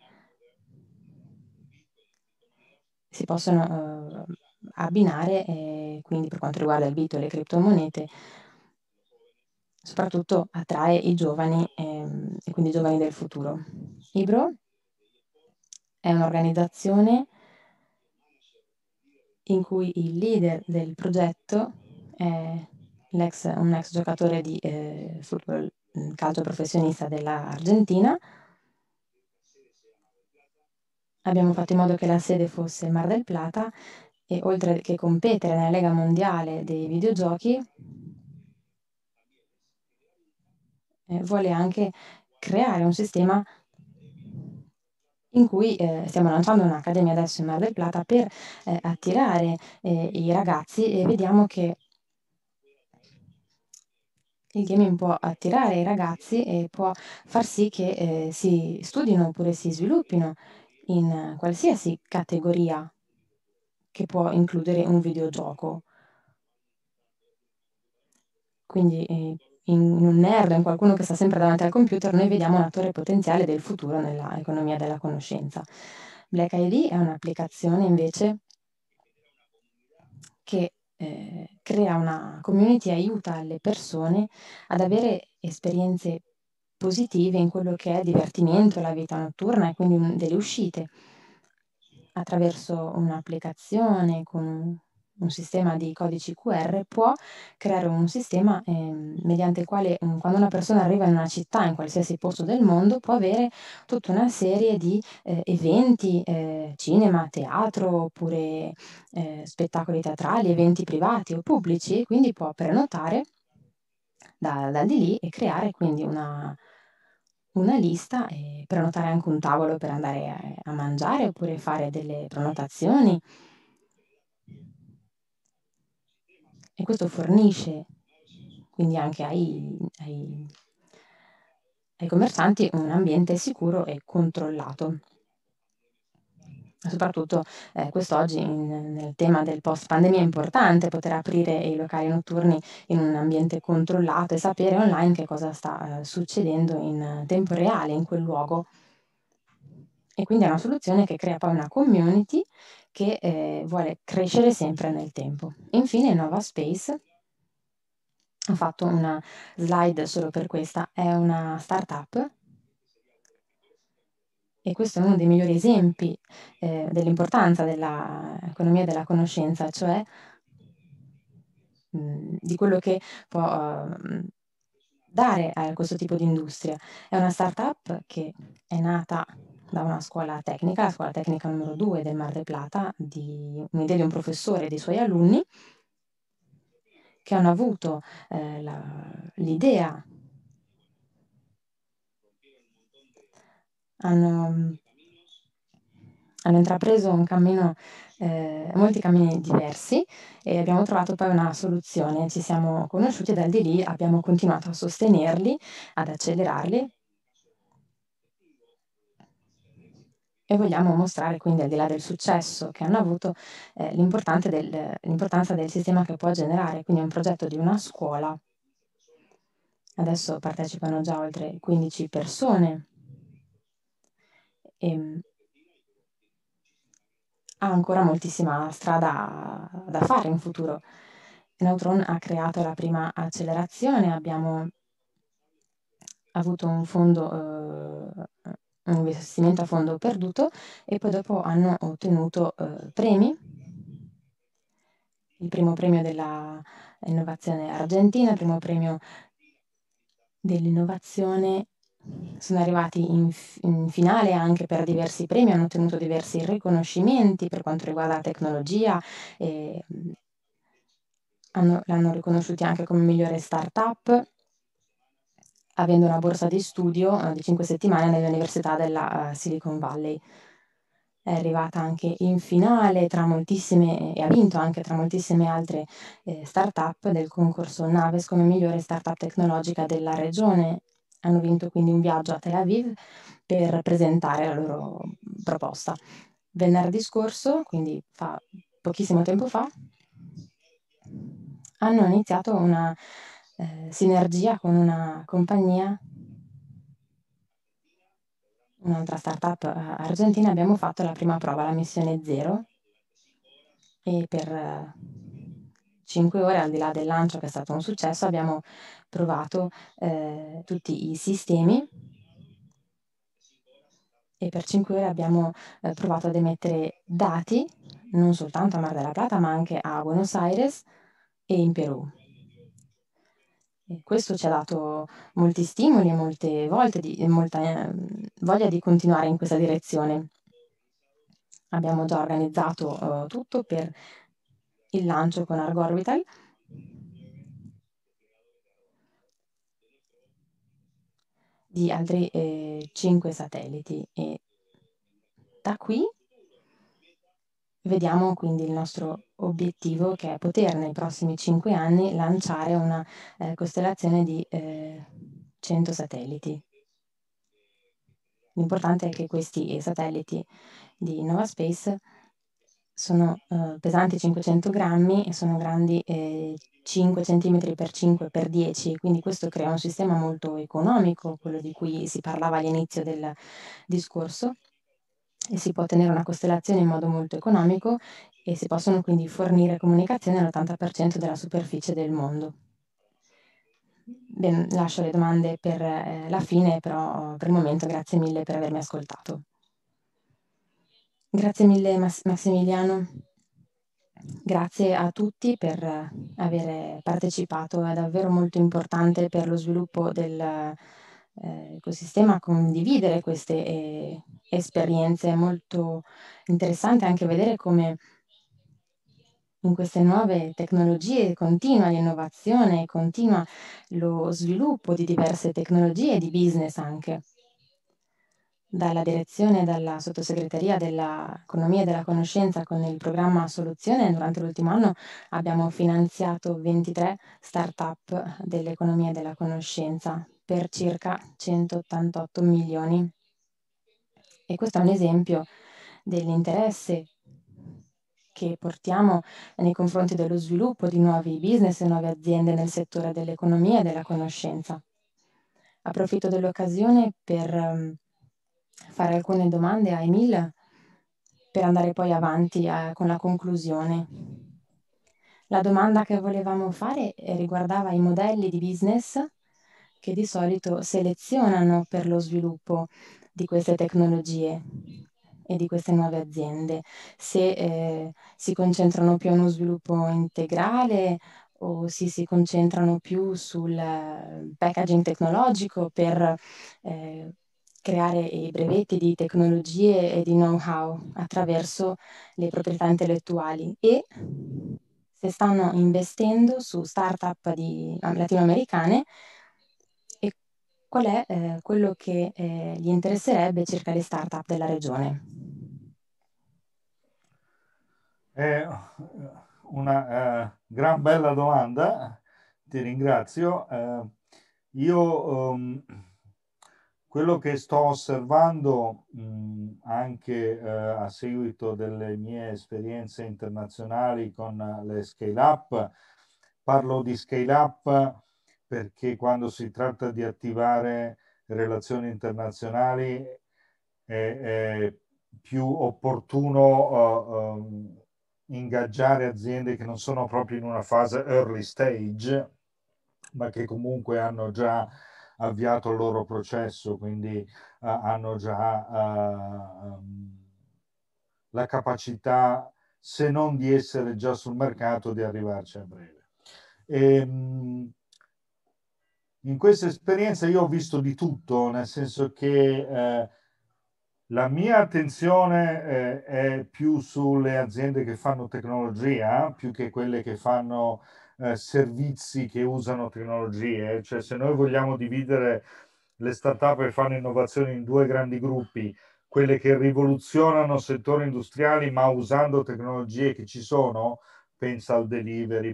K: si possono eh, abbinare, eh, quindi per quanto riguarda il Bitcoin e le criptomonete, soprattutto attrae i giovani ehm, e quindi i giovani del futuro. Ibro è un'organizzazione in cui il leader del progetto è l'ex, un ex giocatore di eh, football, calcio professionista dell'Argentina. Abbiamo fatto in modo che la sede fosse Mar del Plata e oltre che competere nella Lega Mondiale dei videogiochi, eh, vuole anche creare un sistema in cui eh, stiamo lanciando un'accademia adesso in Mar del Plata per eh, attirare eh, i ragazzi e vediamo che il gaming può attirare i ragazzi e può far sì che eh, si studino oppure si sviluppino in qualsiasi categoria che può includere un videogioco. Quindi eh, in un nerd, in qualcuno che sta sempre davanti al computer, noi vediamo un attore potenziale del futuro nell'economia della conoscenza. Black I D è un'applicazione invece che eh, crea una community e aiuta le persone ad avere esperienze positive in quello che è divertimento, la vita notturna e quindi un- delle uscite attraverso un'applicazione con un sistema di codici Q R può creare un sistema ehm, mediante il quale mm, quando una persona arriva in una città, in qualsiasi posto del mondo, può avere tutta una serie di eh, eventi, eh, cinema, teatro, oppure eh, spettacoli teatrali, eventi privati o pubblici, quindi può prenotare da, da di lì e creare quindi una, una lista e prenotare anche un tavolo per andare a, a mangiare oppure fare delle prenotazioni. E questo fornisce quindi anche ai, ai, ai commercianti un ambiente sicuro e controllato. Soprattutto eh, quest'oggi in- nel tema del post-pandemia è importante poter aprire i locali notturni in un ambiente controllato e sapere online che cosa sta eh, succedendo in tempo reale in quel luogo. E quindi è una soluzione che crea poi una community che eh, vuole crescere sempre nel tempo. Infine Nova Space, ho fatto una slide solo per questa, è una startup e questo è uno dei migliori esempi eh, dell'importanza dell'economia della conoscenza, cioè mh, di quello che può uh, dare a questo tipo di industria. È una startup che è nata da una scuola tecnica, la scuola tecnica numero due del Mar del Plata, di un'idea di un professore e dei suoi alunni che hanno avuto eh, la- l'idea, hanno hanno intrapreso un cammino, eh, molti cammini diversi e abbiamo trovato poi una soluzione. Ci siamo conosciuti e da di lì abbiamo continuato a sostenerli, ad accelerarli e vogliamo mostrare quindi, al di là del successo che hanno avuto, eh, l'importante del- l'importanza del sistema che può generare. Quindi è un progetto di una scuola. Adesso partecipano già oltre quindici persone. E ha ancora moltissima strada da fare in futuro. Neutron ha creato la prima accelerazione, abbiamo avuto un fondo, eh, un investimento a fondo perduto e poi dopo hanno ottenuto eh, premi. Il primo premio della innovazione argentina, il primo premio dell'innovazione. Sono arrivati in, f- in finale anche per diversi premi, hanno ottenuto diversi riconoscimenti per quanto riguarda la tecnologia e mh, hanno- l'hanno riconosciuti anche come migliore startup, avendo una borsa di studio eh, di cinque settimane nelle università della eh, Silicon Valley. È arrivata anche in finale tra moltissime, e ha vinto anche tra moltissime altre eh, startup del concorso Naves come migliore startup tecnologica della regione. Hanno vinto quindi un viaggio a Tel Aviv per presentare la loro proposta. Venerdì scorso, quindi fa pochissimo tempo fa, hanno iniziato una eh, sinergia con una compagnia, un'altra startup eh, argentina. Abbiamo fatto la prima prova, la missione zero, e per eh, cinque ore, al di là del lancio che è stato un successo, abbiamo provato eh, tutti i sistemi e per cinque ore abbiamo eh, provato ad emettere dati non soltanto a Mar della Plata ma anche a Buenos Aires e in Perù. E questo ci ha dato molti stimoli e molte volte di, e molta eh, voglia di continuare in questa direzione. Abbiamo già organizzato eh, tutto per il lancio con Argo Orbital di altri eh, cinque satelliti e da qui vediamo quindi il nostro obiettivo, che è poter nei prossimi cinque anni lanciare una eh, costellazione di eh, cento satelliti. L'importante è che questi satelliti di Novaspace sono eh, pesanti cinquecento grammi e sono grandi eh, cinque centimetri per cinque per dieci, quindi questo crea un sistema molto economico, quello di cui si parlava all'inizio del discorso, e si può ottenere una costellazione in modo molto economico e si possono quindi fornire comunicazioni all'ottanta per cento della superficie del mondo. Ben, lascio le domande per eh, la fine, però per il momento grazie mille per avermi ascoltato. Grazie mille Mass- Massimiliano, grazie a tutti per eh, aver partecipato, è davvero molto importante per lo sviluppo dell'ecosistema condividere queste eh, esperienze. È molto interessante anche vedere come in queste nuove tecnologie continua l'innovazione, continua lo sviluppo di diverse tecnologie e di business anche. Dalla direzione, dalla sottosegreteria dell'economia e della conoscenza con il programma Soluzione, durante l'ultimo anno abbiamo finanziato ventitré start-up dell'economia e della conoscenza per circa centottantotto milioni. E questo è un esempio dell'interesse che portiamo nei confronti dello sviluppo di nuovi business e nuove aziende nel settore dell'economia e della conoscenza. Approfitto dell'occasione per um, fare alcune domande a Emil per andare poi avanti eh, con la conclusione. La domanda che volevamo fare eh, riguardava i modelli di business che di solito selezionano per lo sviluppo di queste tecnologie e di queste nuove aziende, se eh, si concentrano più a uno sviluppo integrale o se si concentrano più sul eh, packaging tecnologico per eh, creare i brevetti di tecnologie e di know-how attraverso le proprietà intellettuali, e se stanno investendo su start-up di, latinoamericane, e qual è eh, quello che eh, gli interesserebbe circa le start-up della regione.
G: È una eh, gran bella domanda, ti ringrazio. Eh, io ehm, quello che sto osservando mh, anche eh, a seguito delle mie esperienze internazionali con eh, le scale up, parlo di scale up perché quando si tratta di attivare relazioni internazionali è, è più opportuno uh, um, ingaggiare aziende che non sono proprio in una fase early stage, ma che comunque hanno già avviato il loro processo, quindi uh, hanno già uh, um, la capacità, se non di essere già sul mercato, di arrivarci a breve. E, um, in questa esperienza io ho visto di tutto, nel senso che eh, la mia attenzione eh, è più sulle aziende che fanno tecnologia, più che quelle che fanno eh, servizi che usano tecnologie. Cioè, se noi vogliamo dividere le startup che fanno innovazione in due grandi gruppi, quelle che rivoluzionano settori industriali ma usando tecnologie che ci sono, pensa al delivery,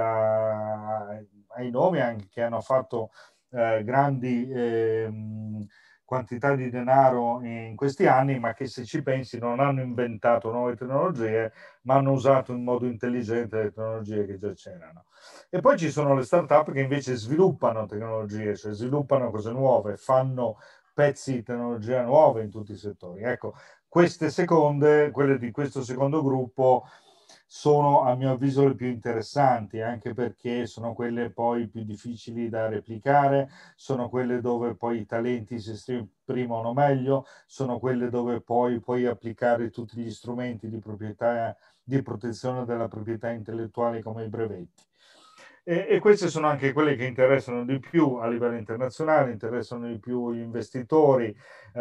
G: pensa ai nomi anche che hanno fatto eh, grandi ehm, quantità di denaro in questi anni, ma che se ci pensi non hanno inventato nuove tecnologie, ma hanno usato in modo intelligente le tecnologie che già c'erano. E poi ci sono le start-up che invece sviluppano tecnologie, cioè sviluppano cose nuove, fanno pezzi di tecnologia nuove in tutti i settori. Ecco, queste seconde, quelle di questo secondo gruppo, sono a mio avviso le più interessanti, anche perché sono quelle poi più difficili da replicare, sono quelle dove poi i talenti si esprimono meglio, sono quelle dove poi puoi applicare tutti gli strumenti di proprietà, di protezione della proprietà intellettuale come i brevetti. E, e queste sono anche quelle che interessano di più a livello internazionale, interessano di più gli investitori,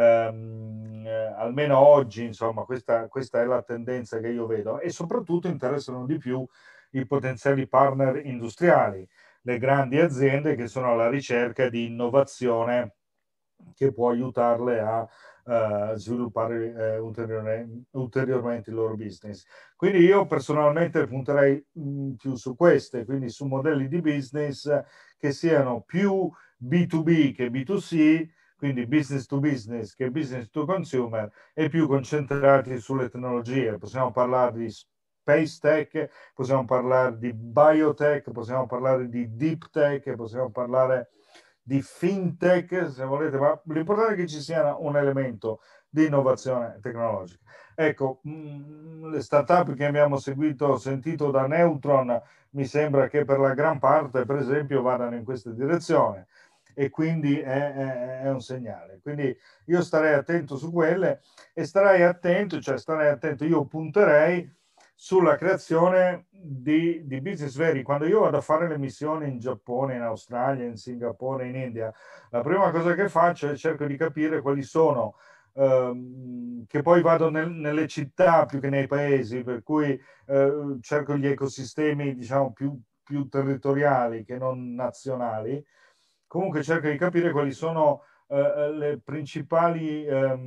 G: ehm, eh, almeno oggi, insomma, questa, questa è la tendenza che io vedo, e soprattutto interessano di più i potenziali partner industriali, le grandi aziende che sono alla ricerca di innovazione che può aiutarle a uh, sviluppare uh, ulteriore, ulteriormente il loro business. Quindi io personalmente punterei mh, più su queste, quindi su modelli di business che siano più B due B che B due C, quindi business to business che business to consumer, e più concentrati sulle tecnologie. Possiamo parlare di space tech, possiamo parlare di biotech, possiamo parlare di deep tech, possiamo parlare di fintech, se volete, ma l'importante è che ci sia un elemento di innovazione tecnologica. Ecco, mh, le startup che abbiamo seguito, sentito da Neutron, mi sembra che per la gran parte, per esempio, vadano in questa direzione, e quindi è, è, è un segnale. Quindi io starei attento su quelle, e starei attento, cioè starei attento, io punterei sulla creazione di, di business veri. Quando io vado a fare le missioni in Giappone, in Australia, in Singapore, in India, la prima cosa che faccio è cerco di capire quali sono, ehm, che poi vado nel, nelle città più che nei paesi, per cui eh, cerco gli ecosistemi, diciamo, più, più territoriali che non nazionali. Comunque cerco di capire quali sono eh, le principali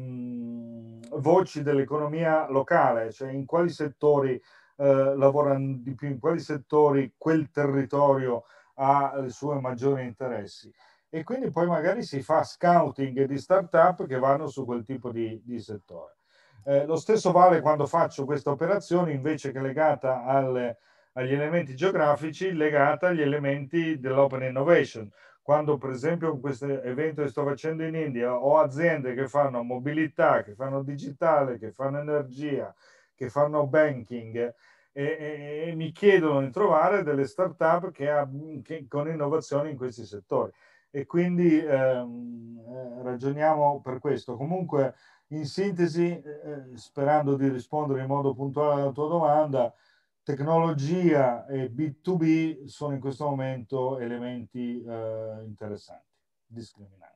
G: ehm, voci dell'economia locale, cioè in quali settori eh, lavorano di più, in quali settori quel territorio ha i suoi maggiori interessi. E quindi poi magari si fa scouting di startup che vanno su quel tipo di, di settore. Eh, lo stesso vale quando faccio questa operazione, invece che legata alle, agli elementi geografici, legata agli elementi dell'open innovation. Quando per esempio in questo evento che sto facendo in India ho aziende che fanno mobilità, che fanno digitale, che fanno energia, che fanno banking, e, e, e mi chiedono di trovare delle start-up che, ha, che con innovazioni in questi settori, e quindi ehm, eh, ragioniamo per questo. Comunque, in sintesi, eh, sperando di rispondere in modo puntuale alla tua domanda, tecnologia e B due B sono in questo momento elementi eh, interessanti, discriminanti.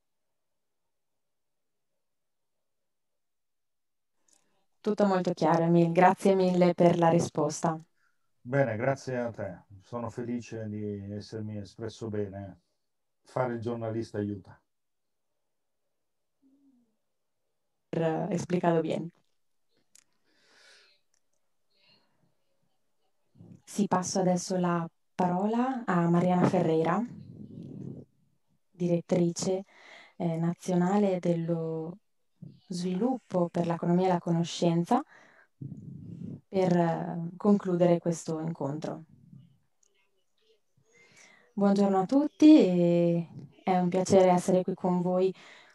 K: Tutto molto chiaro, Emil. Grazie mille per la risposta.
G: Bene, grazie a te. Sono felice di essermi espresso bene. Fare il giornalista aiuta.
K: Per explicato bene. Sì, passo adesso la parola a Mariana Ferreira, direttrice eh, nazionale dello sviluppo per l'economia e la conoscenza per eh, concludere questo incontro. Buongiorno a tutti, e è un piacere essere qui con voi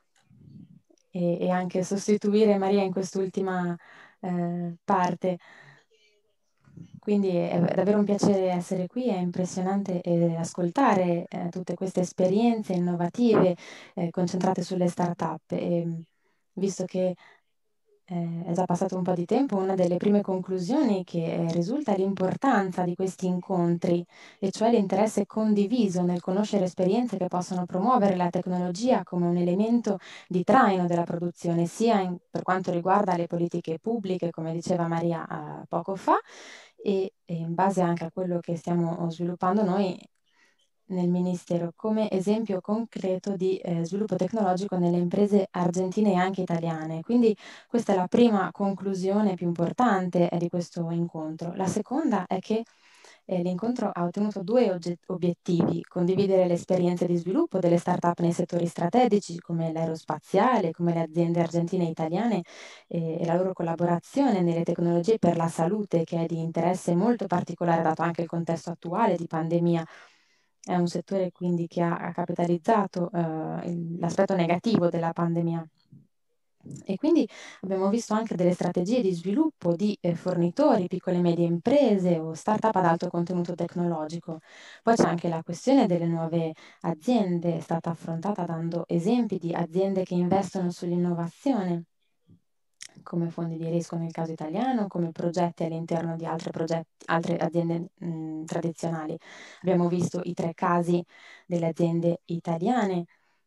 K: e, e anche sostituire Maria in quest'ultima eh, parte. Quindi è davvero un piacere essere qui, è impressionante eh, ascoltare eh, tutte queste esperienze innovative eh, concentrate sulle start-up. E, visto che eh, è già passato un po' di tempo, una delle prime conclusioni che eh, risulta è l'importanza di questi incontri, e cioè l'interesse condiviso nel conoscere esperienze che possono promuovere la tecnologia come un elemento di traino della produzione, sia in, per quanto riguarda le politiche pubbliche, come diceva Maria eh, poco fa, e, e in base anche a quello che stiamo sviluppando noi nel Ministero, come esempio concreto di eh, sviluppo tecnologico nelle imprese argentine e anche italiane. Quindi questa è la prima conclusione più importante eh, di questo incontro. La seconda è che eh, l'incontro ha ottenuto due ogget- obiettivi: condividere le esperienze di sviluppo delle start-up nei settori strategici come l'aerospaziale, come le aziende argentine e italiane, eh, e la loro collaborazione nelle tecnologie per la salute, che è di interesse molto particolare dato anche il contesto attuale di pandemia. È un settore quindi che ha, ha capitalizzato eh, il- l'aspetto negativo della pandemia. E quindi abbiamo visto anche delle strategie di sviluppo di eh, fornitori, piccole e medie imprese o start-up ad alto contenuto tecnologico. Poi c'è anche la questione delle nuove aziende, è stata affrontata dando esempi di aziende che investono sull'innovazione, come fondi di rischio nel caso italiano, come progetti all'interno di altre, progetti, altre aziende mh, tradizionali. Abbiamo visto i tre casi delle aziende italiane.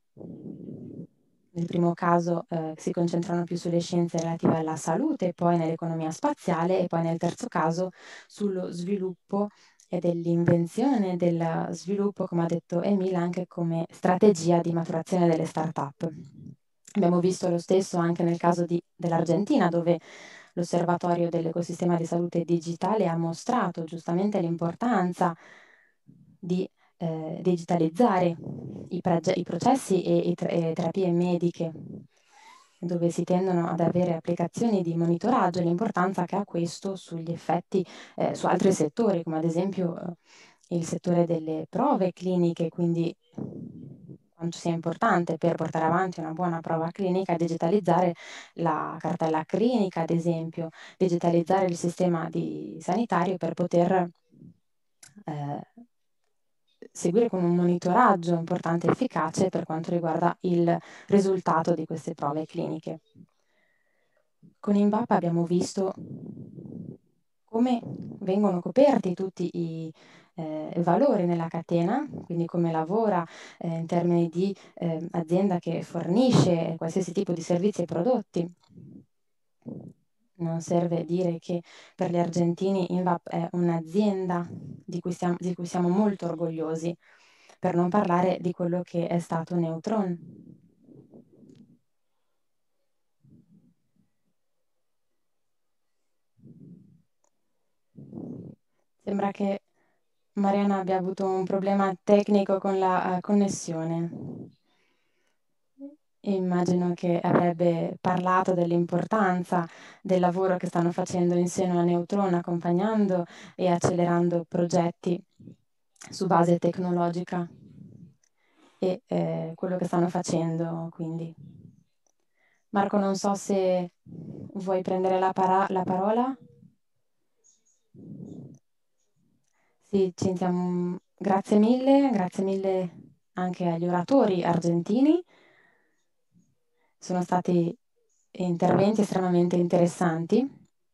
K: Nel primo caso eh, si concentrano più sulle scienze relative alla salute, poi nell'economia spaziale, e poi nel terzo caso sullo sviluppo e dell'invenzione, del sviluppo, come ha detto Emile, anche come strategia di maturazione delle start-up. Abbiamo visto lo stesso anche nel caso di, dell'Argentina, dove l'Osservatorio dell'Ecosistema di Salute Digitale ha mostrato giustamente l'importanza di eh, digitalizzare i, prege- i processi e, i tra- e terapie mediche, dove si tendono ad avere applicazioni di monitoraggio, e l'importanza che ha questo sugli effetti eh, su altri settori, come ad esempio eh, il settore delle prove cliniche, quindi quanto sia importante per portare avanti una buona prova clinica digitalizzare la cartella clinica, ad esempio, digitalizzare il sistema di sanitario per poter eh, seguire con un monitoraggio importante e efficace per quanto riguarda il risultato di queste prove cliniche. Con INVAP abbiamo visto come vengono coperti tutti i eh, valori nella catena, quindi come lavora eh, in termini di eh, azienda che fornisce qualsiasi tipo di servizi e prodotti. Non serve dire che per gli argentini INVAP è un'azienda di cui siamo, di cui siamo molto orgogliosi, per non parlare di quello che è stato Neutron. Sembra che Mariana abbia avuto un problema tecnico con la uh, connessione. Immagino che avrebbe parlato dell'importanza del lavoro che stanno facendo in seno a Neutron, accompagnando e accelerando progetti su base tecnologica, e eh, quello che stanno facendo, quindi. Marco, non so se vuoi prendere la, para- la parola. Sì, Cinzia, mm, grazie mille, grazie mille anche agli oratori argentini. Sono stati interventi estremamente interessanti,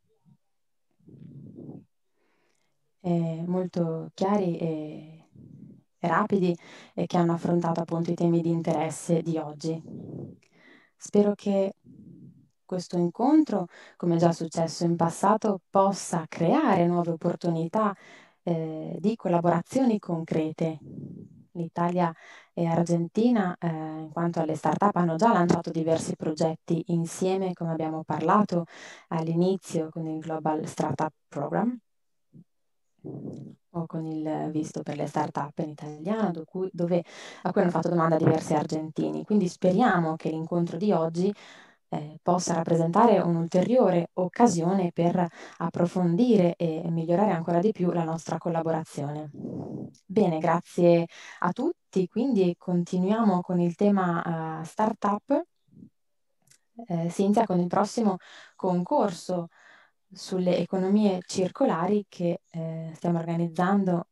K: eh, molto chiari e, e rapidi, e che hanno affrontato appunto i temi di interesse di oggi. Spero che questo incontro, come già successo in passato, possa creare nuove opportunità eh, di collaborazioni concrete. L'Italia e Argentina, eh, in quanto alle start-up, hanno già lanciato diversi progetti insieme, come abbiamo parlato all'inizio con il Global Startup Program. o con il visto per le start-up in italiano, do cui- dove, a cui hanno fatto domanda diversi argentini. Quindi speriamo che l'incontro di oggi eh, possa rappresentare un'ulteriore occasione per approfondire e migliorare ancora di più la nostra collaborazione. Bene, grazie a tutti. Quindi continuiamo con il tema eh, startup. Eh, Cinzia, con il prossimo concorso sulle economie circolari che eh, stiamo organizzando,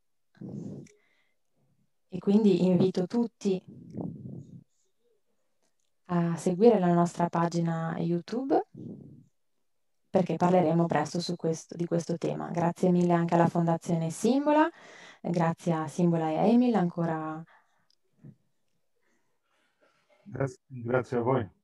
K: e quindi invito tutti a seguire la nostra pagina YouTube perché parleremo presto su questo, di questo tema. Grazie mille anche alla Fondazione Simbola, grazie a Simbola e a Emil ancora.
G: Grazie, grazie a voi.